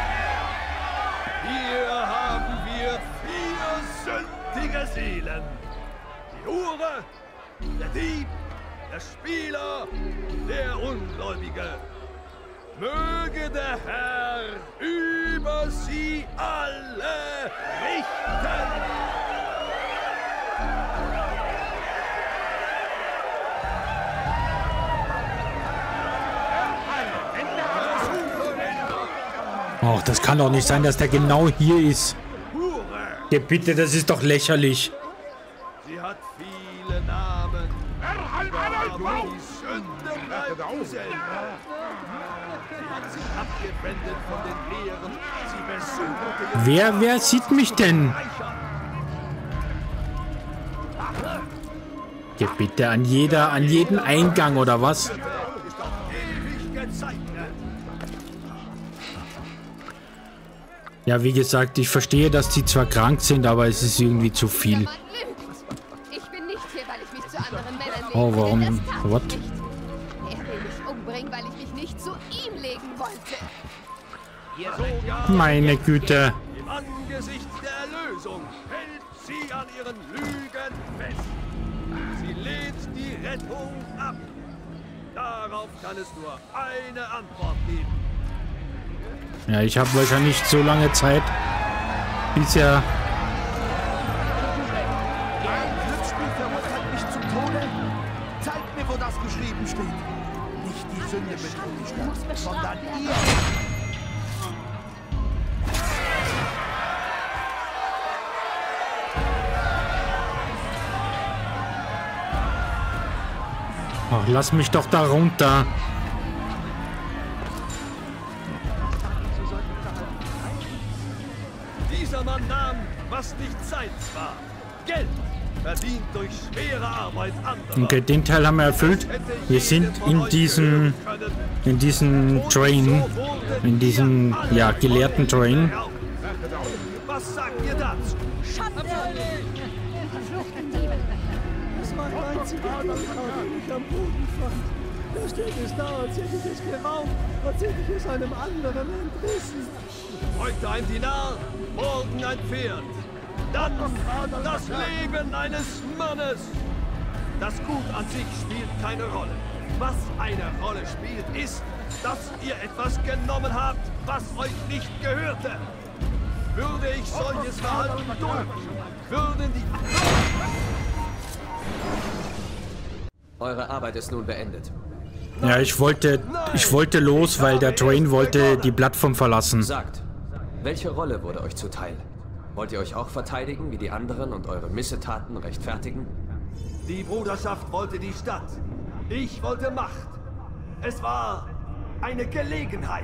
Hier haben wir 4 sündige Seelen. Die Hure, der Dieb, der Spieler, der Ungläubige. Möge der Herr über sie alle richten. Och, das kann doch nicht sein, dass der genau hier ist. Ja, bitte, das ist doch lächerlich. Sie hat viele Namen, aber die Sünde bleibt dieselbe. Sie hat sich abgewendet von den Lehren. Sie besündigte Wer sieht mich denn? Ja, bitte, an jeden Eingang, oder was? Ja, wie gesagt, ich verstehe, dass die zwar krank sind, aber es ist irgendwie zu viel. Ich bin nicht hier, weil ich mich zu anderen Männern lege. Oh, warum? Denn das tat ich What? nicht. Er will mich umbringen, weil ich mich nicht zu ihm legen wollte. Meine Güte. Im Angesicht der Erlösung hält sie an ihren Lügen fest. Sie lehnt die Rettung ab. Darauf kann es nur eine Antwort geben. Ja, ich habe wahrscheinlich so lange Zeit, bis er... Ein Glücksspiel verurteilt mich zum Tode? Zeigt mir, wo das geschrieben steht. Nicht die Sünde betrug die Stadt, sondern ihr. Ach, lass mich doch da runter. Dieser Mann nahm, was nicht seins war. Geld, verdient durch schwere Arbeit anderer. Okay, den Teil haben wir erfüllt. Wir sind in diesem Train, in diesem, ja, gelehrten Train. Was sagt ihr dazu? Schande! Verfluchten Diebe! Das war ein einziger Dieb, den ich am Boden fand. Da steht es da, als hätte ich es geraubt, als hätte ich es einem anderen entrissen. Heute ein Dinar, morgen ein Pferd. Dann das Leben eines Mannes. Das Gut an sich spielt keine Rolle. Was eine Rolle spielt, ist, dass ihr etwas genommen habt, was euch nicht gehörte. Würde ich solches Verhalten dulden, würden die... Eure Arbeit ist nun beendet. Ja, ich wollte los, weil der Train wollte die Plattform verlassen. Sagt, welche Rolle wurde euch zuteil? Wollt ihr euch auch verteidigen wie die anderen und eure Missetaten rechtfertigen? Die Bruderschaft wollte die Stadt. Ich wollte Macht. Es war eine Gelegenheit.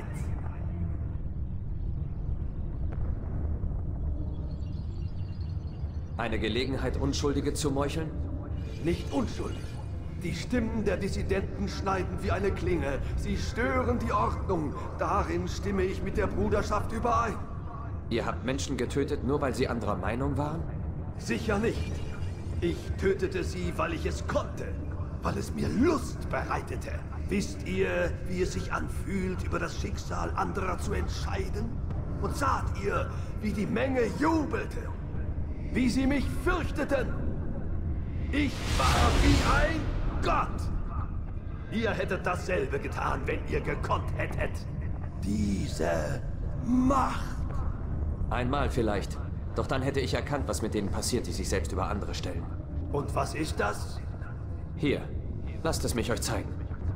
Eine Gelegenheit, Unschuldige zu meucheln? Nicht unschuldig. Die Stimmen der Dissidenten schneiden wie eine Klinge. Sie stören die Ordnung. Darin stimme ich mit der Bruderschaft überein. Ihr habt Menschen getötet, nur weil sie anderer Meinung waren? Sicher nicht. Ich tötete sie, weil ich es konnte. Weil es mir Lust bereitete. Wisst ihr, wie es sich anfühlt, über das Schicksal anderer zu entscheiden? Und saht ihr, wie die Menge jubelte? Wie sie mich fürchteten? Ich war wie ein Gott! Ihr hättet dasselbe getan, wenn ihr gekonnt hättet. Diese Macht! Einmal vielleicht. Doch dann hätte ich erkannt, was mit denen passiert, die sich selbst über andere stellen. Und was ist das? Hier, lasst es mich euch zeigen.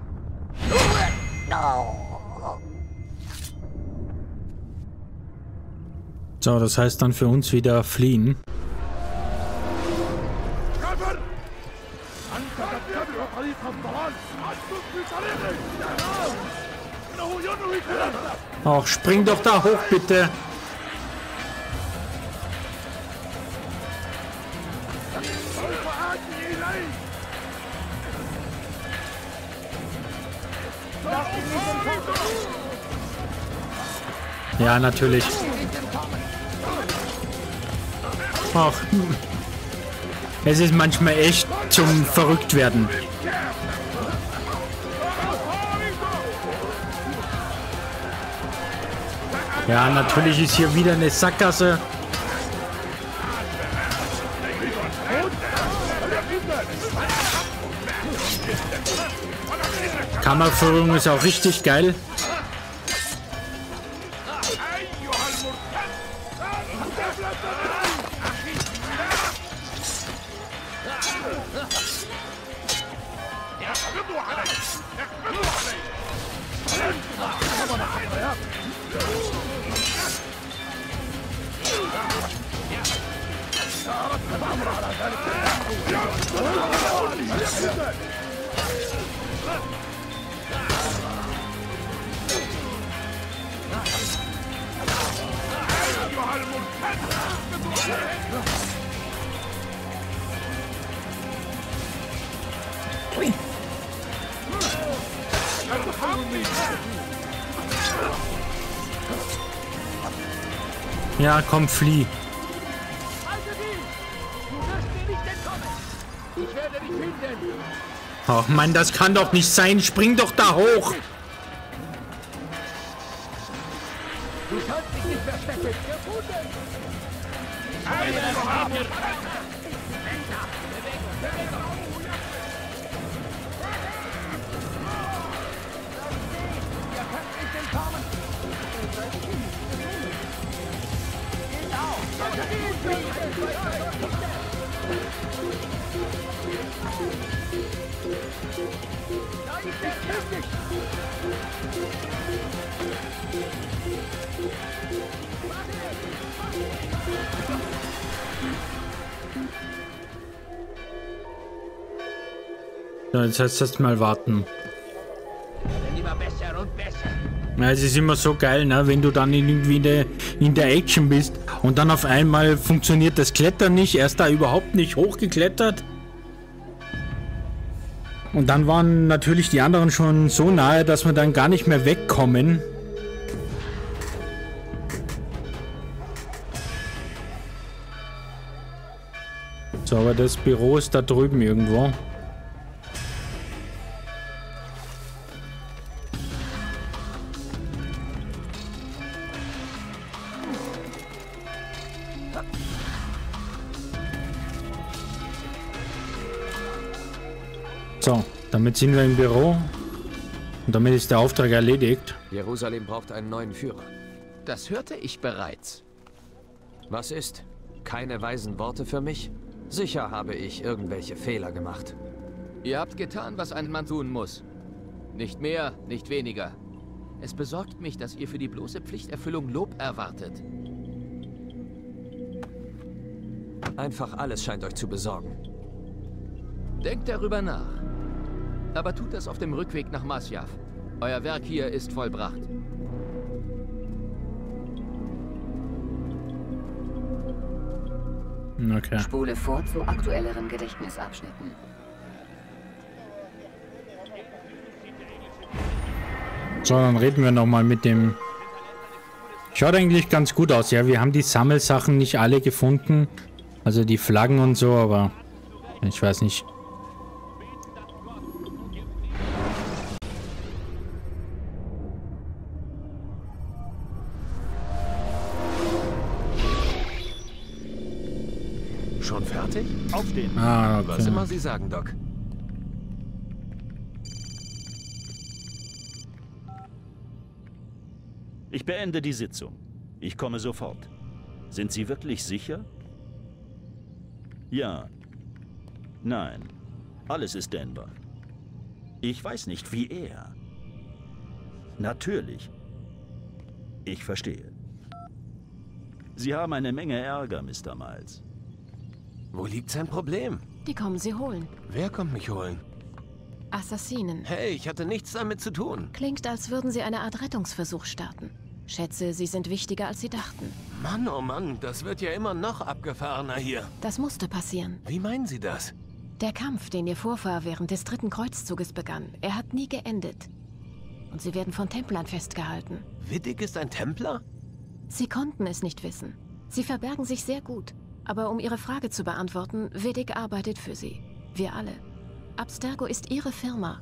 So, das heißt dann für uns wieder fliehen. Ach, spring doch da hoch, bitte. Ja, natürlich. Ach, es ist manchmal echt zum Verrücktwerden. Ja, natürlich ist hier wieder eine Sackgasse. Kammerführung ist auch richtig geil. Ja, komm, flieh. Ich werde dich finden. Ach Mann, das kann doch nicht sein. Spring doch da hoch. Du sollst dich nicht verstecken. So, jetzt heißt das mal warten. Immer besser und besser. Ja, es ist immer so geil, ne? Wenn du dann irgendwie in der Action bist und dann auf einmal funktioniert das Klettern nicht. Er ist da überhaupt nicht hochgeklettert. Und dann waren natürlich die anderen schon so nahe, dass wir dann gar nicht mehr wegkommen. So, aber das Büro ist da drüben irgendwo. So, damit sind wir im Büro und damit ist der Auftrag erledigt. Jerusalem braucht einen neuen Führer. Das hörte ich bereits. Was ist? Keine weisen Worte für mich? Sicher habe ich irgendwelche Fehler gemacht. Ihr habt getan, was ein Mann tun muss. Nicht mehr, nicht weniger. Es besorgt mich, dass ihr für die bloße Pflichterfüllung Lob erwartet. Einfach alles scheint euch zu besorgen. Denkt darüber nach. Aber tut das auf dem Rückweg nach Masyaf. Euer Werk hier ist vollbracht. Okay. Spule vor zu aktuelleren Gedächtnisabschnitten. So, dann reden wir nochmal mit dem... Schaut eigentlich ganz gut aus, ja. Wir haben die Sammelsachen nicht alle gefunden. Also die Flaggen und so, aber... Ich weiß nicht. Schon fertig? Aufstehen. Ah, okay. Was immer Sie sagen, Doc. Ich beende die Sitzung. Ich komme sofort. Sind Sie wirklich sicher? Ja. Nein. Alles ist denkbar. Ich weiß nicht, wie er. Natürlich. Ich verstehe. Sie haben eine Menge Ärger, Mr. Miles. Wo liegt sein Problem? Die kommen Sie holen. Wer kommt mich holen? Assassinen. Hey, ich hatte nichts damit zu tun. Klingt, als würden Sie eine Art Rettungsversuch starten. Schätze, Sie sind wichtiger, als Sie dachten. Mann, oh Mann, das wird ja immer noch abgefahrener hier. Das musste passieren. Wie meinen Sie das? Der Kampf, den Ihr Vorfahr während des 3. Kreuzzuges begann, er hat nie geendet. Und Sie werden von Templern festgehalten. Wittig ist ein Templer? Sie konnten es nicht wissen. Sie verbergen sich sehr gut. Aber um Ihre Frage zu beantworten, Wedig arbeitet für Sie. Wir alle. Abstergo ist Ihre Firma.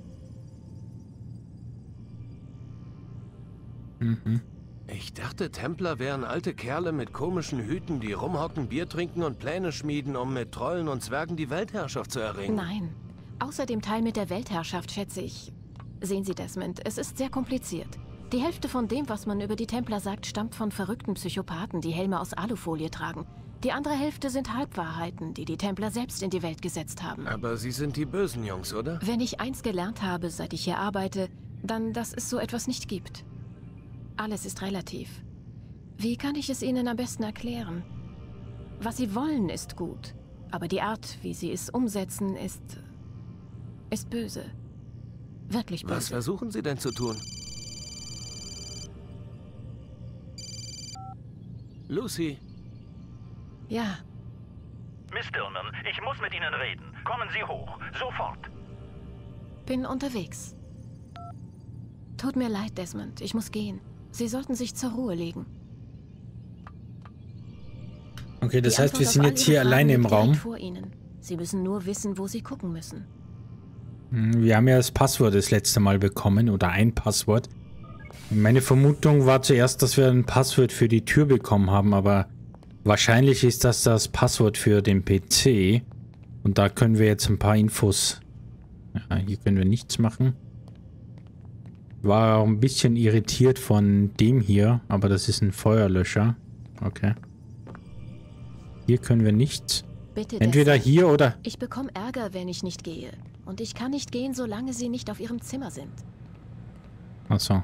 Mhm. Ich dachte, Templer wären alte Kerle mit komischen Hüten, die rumhocken, Bier trinken und Pläne schmieden, um mit Trollen und Zwergen die Weltherrschaft zu erringen. Nein. Außer dem Teil mit der Weltherrschaft, schätze ich. Sehen Sie, Desmond, es ist sehr kompliziert. Die Hälfte von dem, was man über die Templer sagt, stammt von verrückten Psychopathen, die Helme aus Alufolie tragen. Die andere Hälfte sind Halbwahrheiten, die die Templer selbst in die Welt gesetzt haben. Aber Sie sind die bösen Jungs, oder? Wenn ich eins gelernt habe, seit ich hier arbeite, dann, dass es so etwas nicht gibt. Alles ist relativ. Wie kann ich es Ihnen am besten erklären? Was Sie wollen, ist gut. Aber die Art, wie Sie es umsetzen, ist böse. Wirklich böse. Was versuchen Sie denn zu tun? Lucy. Ja. Miss Dillman, ich muss mit Ihnen reden. Kommen Sie hoch. Sofort. Bin unterwegs. Tut mir leid, Desmond. Ich muss gehen. Sie sollten sich zur Ruhe legen. Okay, das Die heißt, wir Antwort sind auf jetzt all hier Ihre Fragen alleine im liegt direkt Raum. vor Ihnen. Sie müssen nur wissen, wo Sie gucken müssen. Wir haben ja das Passwort das letzte Mal bekommen, oder ein Passwort. Meine Vermutung war zuerst, dass wir ein Passwort für die Tür bekommen haben, aber wahrscheinlich ist das das Passwort für den PC. Und da können wir jetzt ein paar Infos... Ja, hier können wir nichts machen. War auch ein bisschen irritiert von dem hier, aber das ist ein Feuerlöscher. Okay. Hier können wir nichts. Bitte Entweder deshalb. hier oder... Ich bekomme Ärger, wenn ich nicht gehe. Und ich kann nicht gehen, solange Sie nicht auf Ihrem Zimmer sind. Ach so.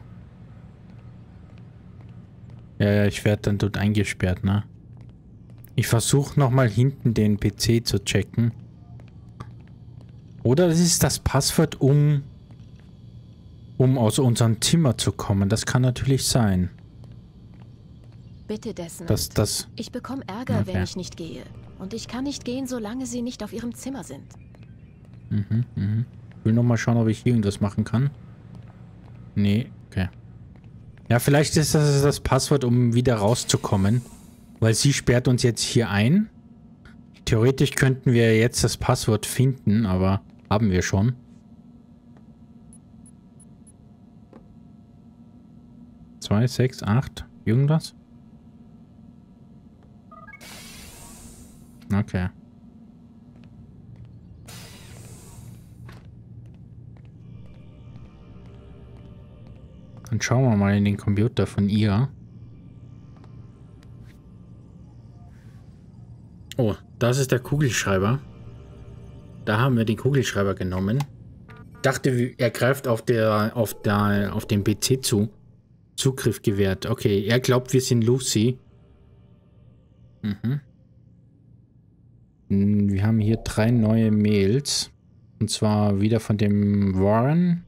Ja, ich werde dann dort eingesperrt, ne? Ich versuche nochmal hinten den PC zu checken. Oder das ist das Passwort, um aus unserem Zimmer zu kommen. Das kann natürlich sein. Bitte dessen. Ich bekomme Ärger, wenn ich nicht gehe. Und ich kann nicht gehen, solange Sie nicht auf Ihrem Zimmer sind. Ich will nochmal schauen, ob ich irgendwas machen kann. Nee, okay. Ja, vielleicht ist das das Passwort, um wieder rauszukommen. Weil sie sperrt uns jetzt hier ein. Theoretisch könnten wir jetzt das Passwort finden, aber haben wir schon. Zwei, 6, 8, irgendwas? Okay. Dann schauen wir mal in den Computer von ihr. Oh, das ist der Kugelschreiber. Da haben wir den Kugelschreiber genommen. Ich dachte, er greift auf den PC zu. Zugriff gewährt. Okay, er glaubt, wir sind Lucy. Wir haben hier 3 neue Mails. Und zwar wieder von dem Warren.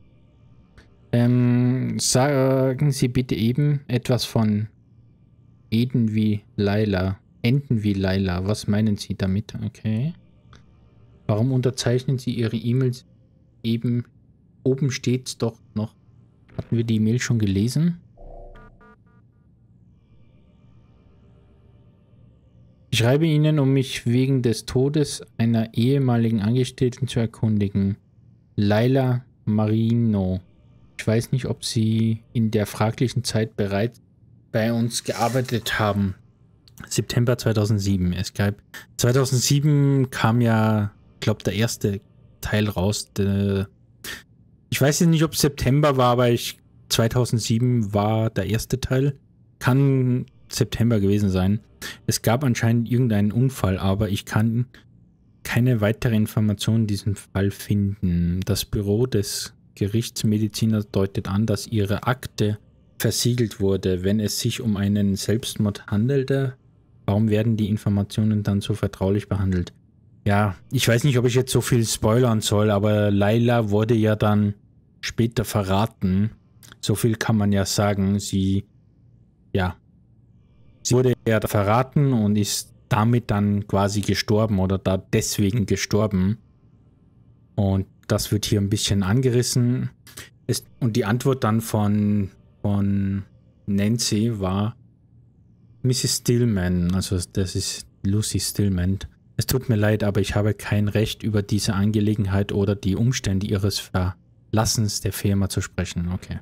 Sagen Sie bitte eben etwas von Enden wie Laila. Was meinen Sie damit? Okay. Warum unterzeichnen Sie Ihre E-Mails eben? Oben steht's doch noch. Hatten wir die E-Mail schon gelesen? Ich schreibe Ihnen, um mich wegen des Todes einer ehemaligen Angestellten zu erkundigen. Laila Marino. Ich weiß nicht, ob Sie in der fraglichen Zeit bereits bei uns gearbeitet haben. September 2007. Es gab 2007 kam ja, ich glaube, der erste Teil raus. Ich weiß jetzt nicht, ob es September war, aber 2007 war der erste Teil. Kann September gewesen sein. Es gab anscheinend irgendeinen Unfall, aber ich kann keine weitere Informationen in diesem Fall finden. Das Büro des Gerichtsmediziners deutet an, dass ihre Akte versiegelt wurde. Wenn es sich um einen Selbstmord handelte, warum werden die Informationen dann so vertraulich behandelt? Ja, ich weiß nicht, ob ich jetzt so viel spoilern soll, aber Laila wurde ja dann später verraten. So viel kann man ja sagen. Sie wurde ja verraten und ist damit dann quasi gestorben oder da deswegen gestorben. Und das wird hier ein bisschen angerissen. Und die Antwort dann von Nancy war Mrs. Stillman, also das ist Lucy Stillman. Es tut mir leid, aber ich habe kein Recht, über diese Angelegenheit oder die Umstände ihres Verlassens der Firma zu sprechen. Okay.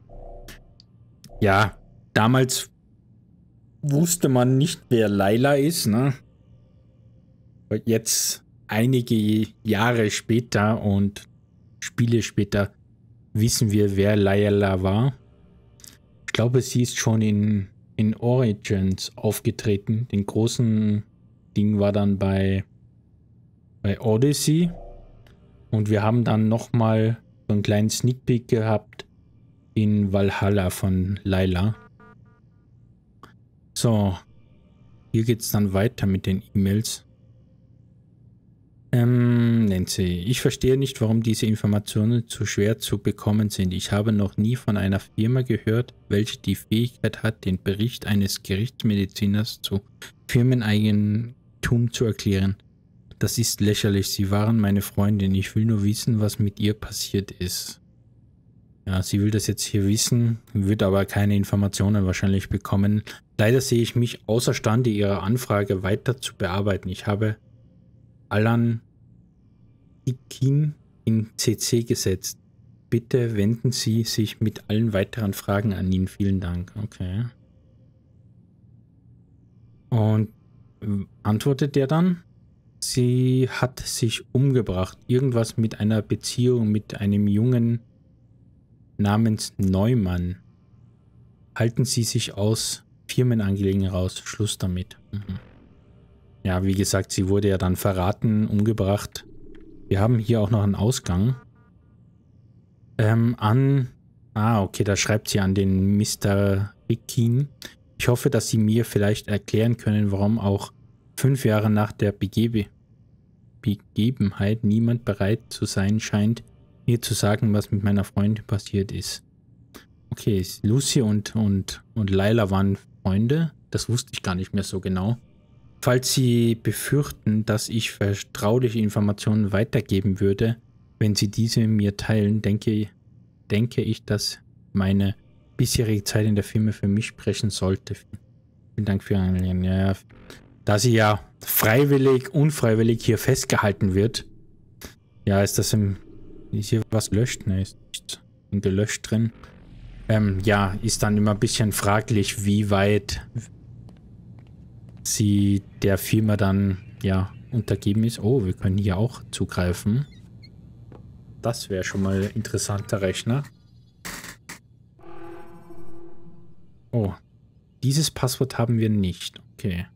Ja, damals wusste man nicht, wer Laila ist, ne? Jetzt einige Jahre später und Spiele später wissen wir, wer Laila war. Ich glaube, sie ist schon in Origins aufgetreten. Den großen Ding war dann bei Odyssey. Und wir haben dann nochmal so einen kleinen Sneak Peek gehabt in Valhalla von Laila. So, hier geht es dann weiter mit den E-Mails. Nancy, ich verstehe nicht, warum diese Informationen zu schwer zu bekommen sind. Ich habe noch nie von einer Firma gehört, welche die Fähigkeit hat, den Bericht eines Gerichtsmediziners zu Firmeneigentum zu erklären. Das ist lächerlich. Sie waren meine Freundin. Ich will nur wissen, was mit ihr passiert ist. Ja, sie will das jetzt hier wissen, wird aber keine Informationen wahrscheinlich bekommen. Leider sehe ich mich außerstande, Ihre Anfrage weiter zu bearbeiten. Ich habe Alan Ikin in CC gesetzt. Bitte wenden Sie sich mit allen weiteren Fragen an ihn. Vielen Dank. Okay. Und antwortet der dann? Sie hat sich umgebracht. Irgendwas mit einer Beziehung mit einem Jungen namens Neumann. Halten Sie sich aus Firmenangelegenheiten raus. Schluss damit. Ja, wie gesagt, sie wurde ja dann verraten, umgebracht. Wir haben hier auch noch einen Ausgang. Okay, da schreibt sie an den Mr. Ikin. Ich hoffe, dass Sie mir vielleicht erklären können, warum auch 5 Jahre nach der Begebenheit niemand bereit zu sein scheint, mir zu sagen, was mit meiner Freundin passiert ist. Okay, Lucy und Lila waren Freunde. Das wusste ich gar nicht mehr so genau. Falls Sie befürchten, dass ich vertrauliche Informationen weitergeben würde, wenn Sie diese mir teilen, denke ich, dass meine bisherige Zeit in der Firma für mich sprechen sollte. Vielen Dank für Ihre ja, da sie ja freiwillig, unfreiwillig hier festgehalten wird. Ja, ist hier was gelöscht? Ne, ist nicht gelöscht drin. Ja, ist dann immer ein bisschen fraglich, wie weit sie der Firma dann, ja, untergeben ist. Oh, wir können hier auch zugreifen. Das wäre schon mal ein interessanter Rechner. Oh, dieses Passwort haben wir nicht. Okay.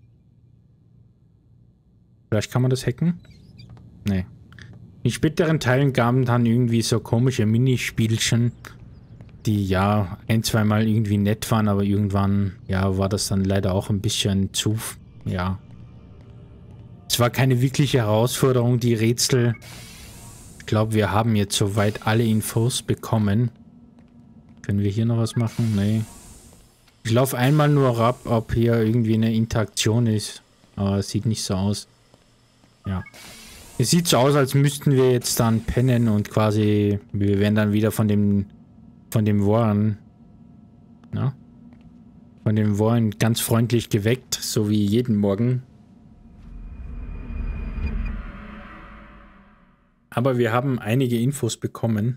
Vielleicht kann man das hacken? Nee. In späteren Teilen gaben dann irgendwie so komische Minispielchen, die ja 1-2 Mal irgendwie nett waren, aber irgendwann, ja, war das dann leider auch ein bisschen zu, ja. Es war keine wirkliche Herausforderung, die Rätsel. Ich glaube, wir haben jetzt soweit alle Infos bekommen. Können wir hier noch was machen? Nee. Ich laufe einmal nur ab, ob hier irgendwie eine Interaktion ist. Aber es sieht nicht so aus. Ja. Es sieht so aus, als müssten wir jetzt dann pennen und quasi, wir werden dann wieder von dem Warren, ja, von dem Warren ganz freundlich geweckt, so wie jeden Morgen. Aber wir haben einige Infos bekommen.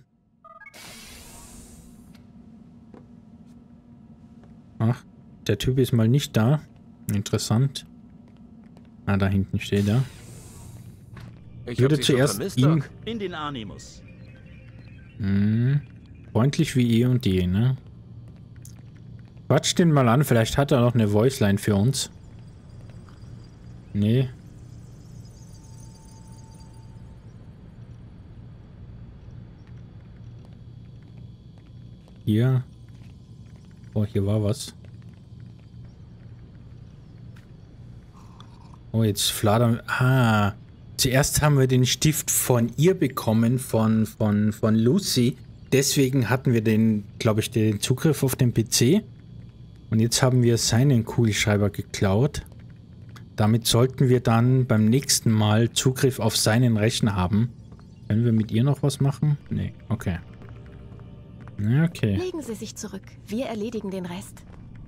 Ach, der Typ ist mal nicht da. Interessant. Ah, da hinten steht er. Ich würde zuerst ihn... In den Animus. Freundlich wie eh und je, ne? Quatsch den mal an, vielleicht hat er noch eine Voiceline für uns. Nee. Hier. Oh, hier war was. Oh, jetzt fladern... Ah. Zuerst haben wir den Stift von ihr bekommen, von Lucy. Deswegen hatten wir den, glaube ich, den Zugriff auf den PC. Und jetzt haben wir seinen Kugelschreiber geklaut. Damit sollten wir dann beim nächsten Mal Zugriff auf seinen Rechner haben. Können wir mit ihr noch was machen? Nee, okay. Okay. Legen Sie sich zurück. Wir erledigen den Rest.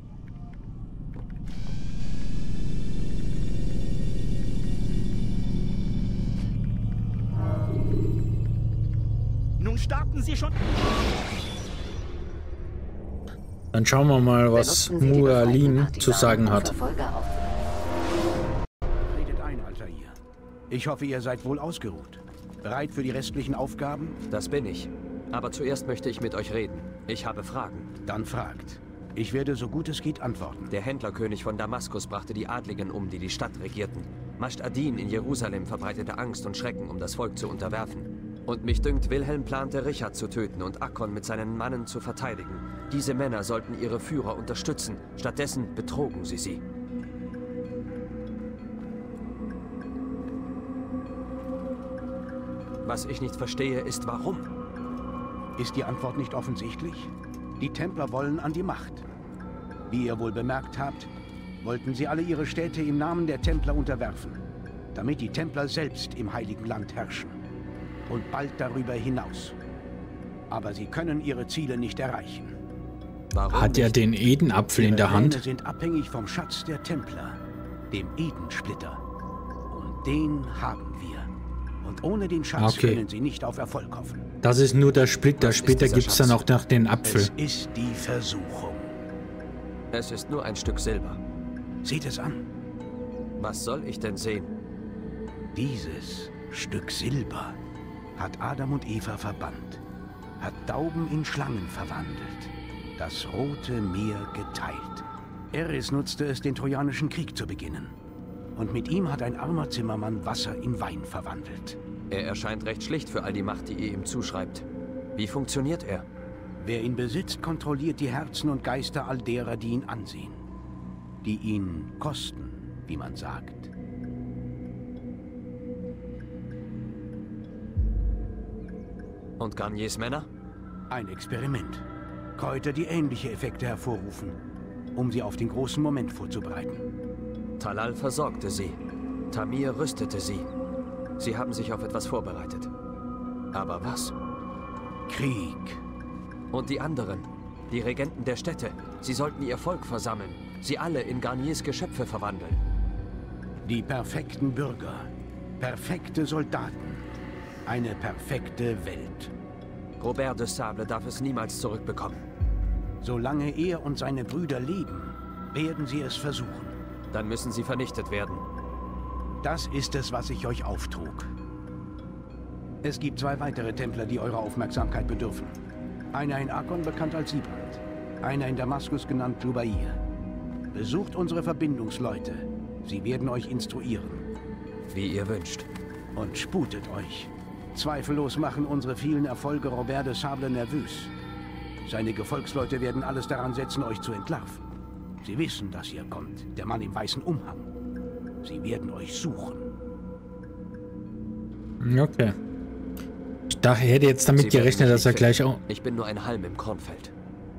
Nun starten Sie schon. Dann schauen wir mal, was Mualin zu sagen hat. Redet ein, Alter ihr. Ich hoffe, ihr seid wohl ausgeruht. Bereit für die restlichen Aufgaben? Das bin ich. Aber zuerst möchte ich mit euch reden. Ich habe Fragen. Dann fragt. Ich werde so gut es geht antworten. Der Händlerkönig von Damaskus brachte die Adligen um, die die Stadt regierten. Mascht ad-Din in Jerusalem verbreitete Angst und Schrecken, um das Volk zu unterwerfen. Und mich dünkt, Wilhelm plante, Richard zu töten und Akkon mit seinen Mannen zu verteidigen. Diese Männer sollten ihre Führer unterstützen. Stattdessen betrogen sie. Was ich nicht verstehe, ist warum. Ist die Antwort nicht offensichtlich? Die Templer wollen an die Macht. Wie ihr wohl bemerkt habt, wollten sie alle ihre Städte im Namen der Templer unterwerfen, damit die Templer selbst im Heiligen Land herrschen. Und bald darüber hinaus. Aber sie können ihre Ziele nicht erreichen. Hat er den Edenapfel in der Hand? Pläne sind abhängig vom Schatz der Templer, dem Edensplitter. Und den haben wir. Und ohne den Schatz können sie nicht auf Erfolg hoffen. Das ist nur der Splitter. Später gibt es dann auch noch den Apfel. Es ist die Versuchung. Es ist nur ein Stück Silber. Seht es an. Was soll ich denn sehen? Dieses Stück Silber hat Adam und Eva verbannt, hat Tauben in Schlangen verwandelt, das Rote Meer geteilt. Eris nutzte es, den Trojanischen Krieg zu beginnen. Und mit ihm hat ein armer Zimmermann Wasser in Wein verwandelt. Er erscheint recht schlicht für all die Macht, die ihr ihm zuschreibt. Wie funktioniert er? Wer ihn besitzt, kontrolliert die Herzen und Geister all derer, die ihn ansehen. Die ihn kosten, wie man sagt. Und Garniers Männer? Ein Experiment. Kräuter, die ähnliche Effekte hervorrufen, um sie auf den großen Moment vorzubereiten. Talal versorgte sie. Tamir rüstete sie. Sie haben sich auf etwas vorbereitet. Aber was? Krieg. Und die anderen? Die Regenten der Städte. Sie sollten ihr Volk versammeln. Sie alle in Garniers Geschöpfe verwandeln. Die perfekten Bürger. Perfekte Soldaten. Eine perfekte Welt. Robert de Sable darf es niemals zurückbekommen. Solange er und seine Brüder leben, werden sie es versuchen. Dann müssen sie vernichtet werden. Das ist es, was ich euch auftrug. Es gibt 2 weitere Templer, die eurer Aufmerksamkeit bedürfen. Einer in Akkon, bekannt als Sibrand. Einer in Damaskus, genannt Jubair. Besucht unsere Verbindungsleute. Sie werden euch instruieren. Wie ihr wünscht. Und sputet euch. Zweifellos machen unsere vielen Erfolge Robert de Sable nervös. Seine Gefolgsleute werden alles daran setzen, euch zu entlarven. Sie wissen, dass ihr kommt, der Mann im weißen Umhang. Sie werden euch suchen. Okay. Ich dachte, er hätte jetzt damit gerechnet, dass er gleich auch... Ich bin nur ein Halm im Kornfeld.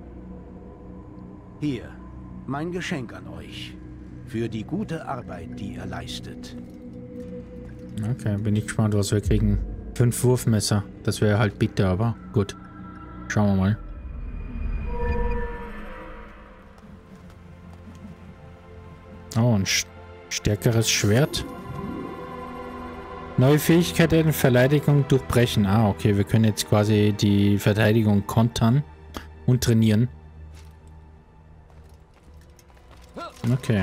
Hier, mein Geschenk an euch. Für die gute Arbeit, die ihr leistet. Okay, bin ich gespannt, was wir kriegen. 5 Wurfmesser. Das wäre halt bitter, aber gut. Schauen wir mal. Oh, ein stärkeres Schwert. Neue Fähigkeiten, Verteidigung durchbrechen. Ah, okay, wir können jetzt quasi die Verteidigung kontern und trainieren. Okay.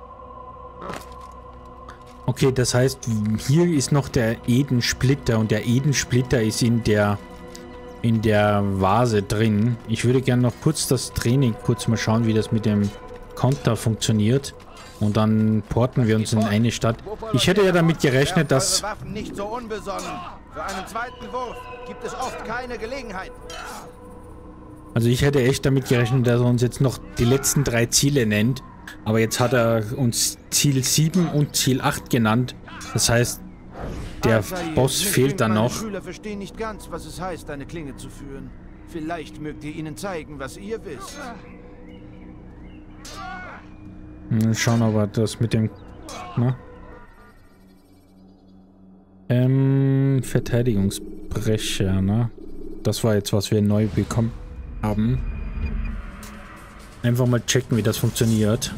Okay, das heißt, hier ist noch der Edensplitter und der Edensplitter ist in der Vase drin. Ich würde gerne noch kurz das Training mal schauen, wie das mit dem Konter funktioniert. Und dann porten wir uns in eine Stadt. Ich hätte ja damit gerechnet, dass... Waffen nicht so unbesonnen. Für einen zweiten Wurf gibt es oft keine Gelegenheit. Also ich hätte echt damit gerechnet, dass er uns jetzt noch die letzten 3 Ziele nennt. Aber jetzt hat er uns Ziel 7 und Ziel 8 genannt. Das heißt, der Boss fehlt dann noch. Die Schüler verstehen nicht ganz, was es heißt, eine Klinge zu führen. Vielleicht mögt ihr ihnen zeigen, was ihr wisst. Schauen wir aber das mit dem... Na? Verteidigungsbrecher, ne? Das war jetzt, was wir neu bekommen haben. Einfach mal checken, wie das funktioniert.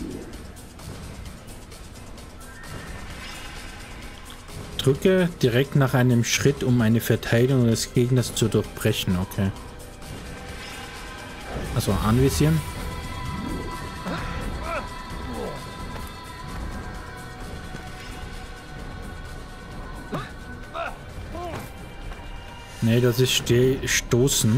Drücke direkt nach einem Schritt, um eine Verteidigung des Gegners zu durchbrechen. Okay. Also anvisieren. Nee, das ist Stoßen.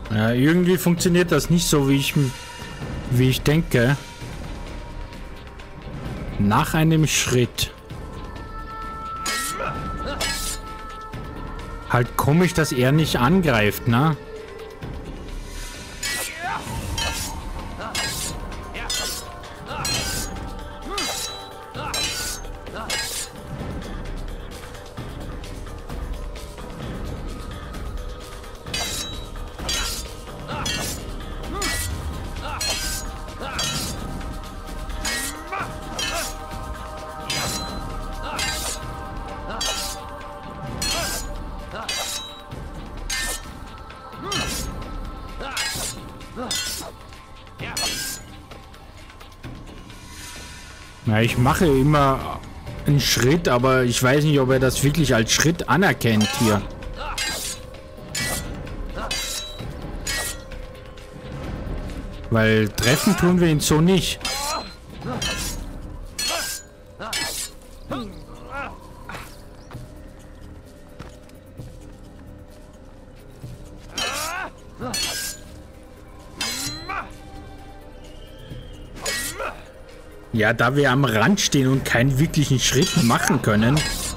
Ja, irgendwie funktioniert das nicht so, wie ich denke. Nach einem Schritt. Halt komisch, dass er nicht angreift, ne? Ja, ich mache immer einen Schritt, aber ich weiß nicht, ob er das wirklich als Schritt anerkennt hier. Weil treffen tun wir ihn so nicht. Ja, da wir am Rand stehen und keinen wirklichen Schritt machen können.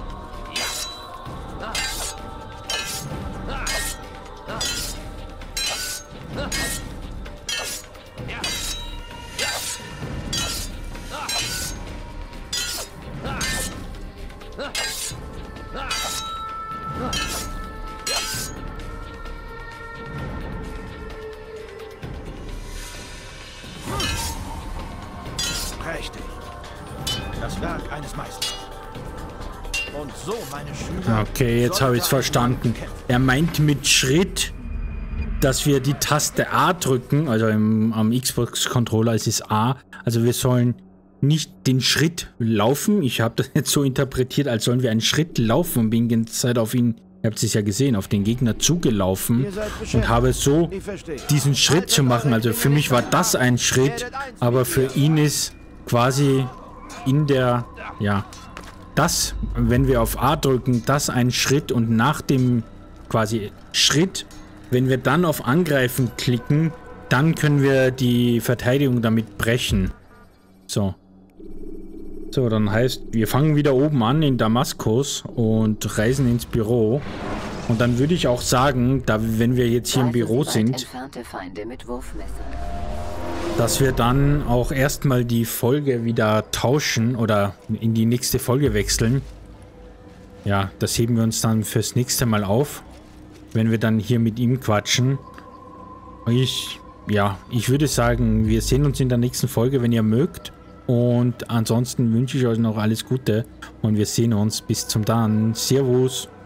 Prächtig. Das Werk eines Meisters. Und so, meine Schüler. Okay, jetzt habe ich es verstanden. Er meint mit Schritt, dass wir die Taste A drücken, also am Xbox-Controller ist es A. Also wir sollen nicht den Schritt laufen. Ich habe das jetzt so interpretiert, als sollen wir einen Schritt laufen und bin die ganze Zeit auf ihn, ihr habt es ja gesehen, auf den Gegner zugelaufen und habe so diesen Schritt zu machen. Also für mich war das ein Schritt, aber für ihn ist quasi in der, ja, das, wenn wir auf A drücken, das ein Schritt und nach dem quasi Schritt, wenn wir dann auf Angreifen klicken, dann können wir die Verteidigung damit brechen. So. So, dann heißt, wir fangen wieder oben an in Damaskus und reisen ins Büro. Und dann würde ich auch sagen, da, wenn wir jetzt hier im Büro sind, dass wir dann auch erstmal die Folge wieder tauschen oder in die nächste Folge wechseln. Ja, das heben wir uns dann fürs nächste Mal auf, wenn wir dann hier mit ihm quatschen. Ich würde sagen, wir sehen uns in der nächsten Folge, wenn ihr mögt. Und ansonsten wünsche ich euch noch alles Gute und wir sehen uns bis zum dann. Servus.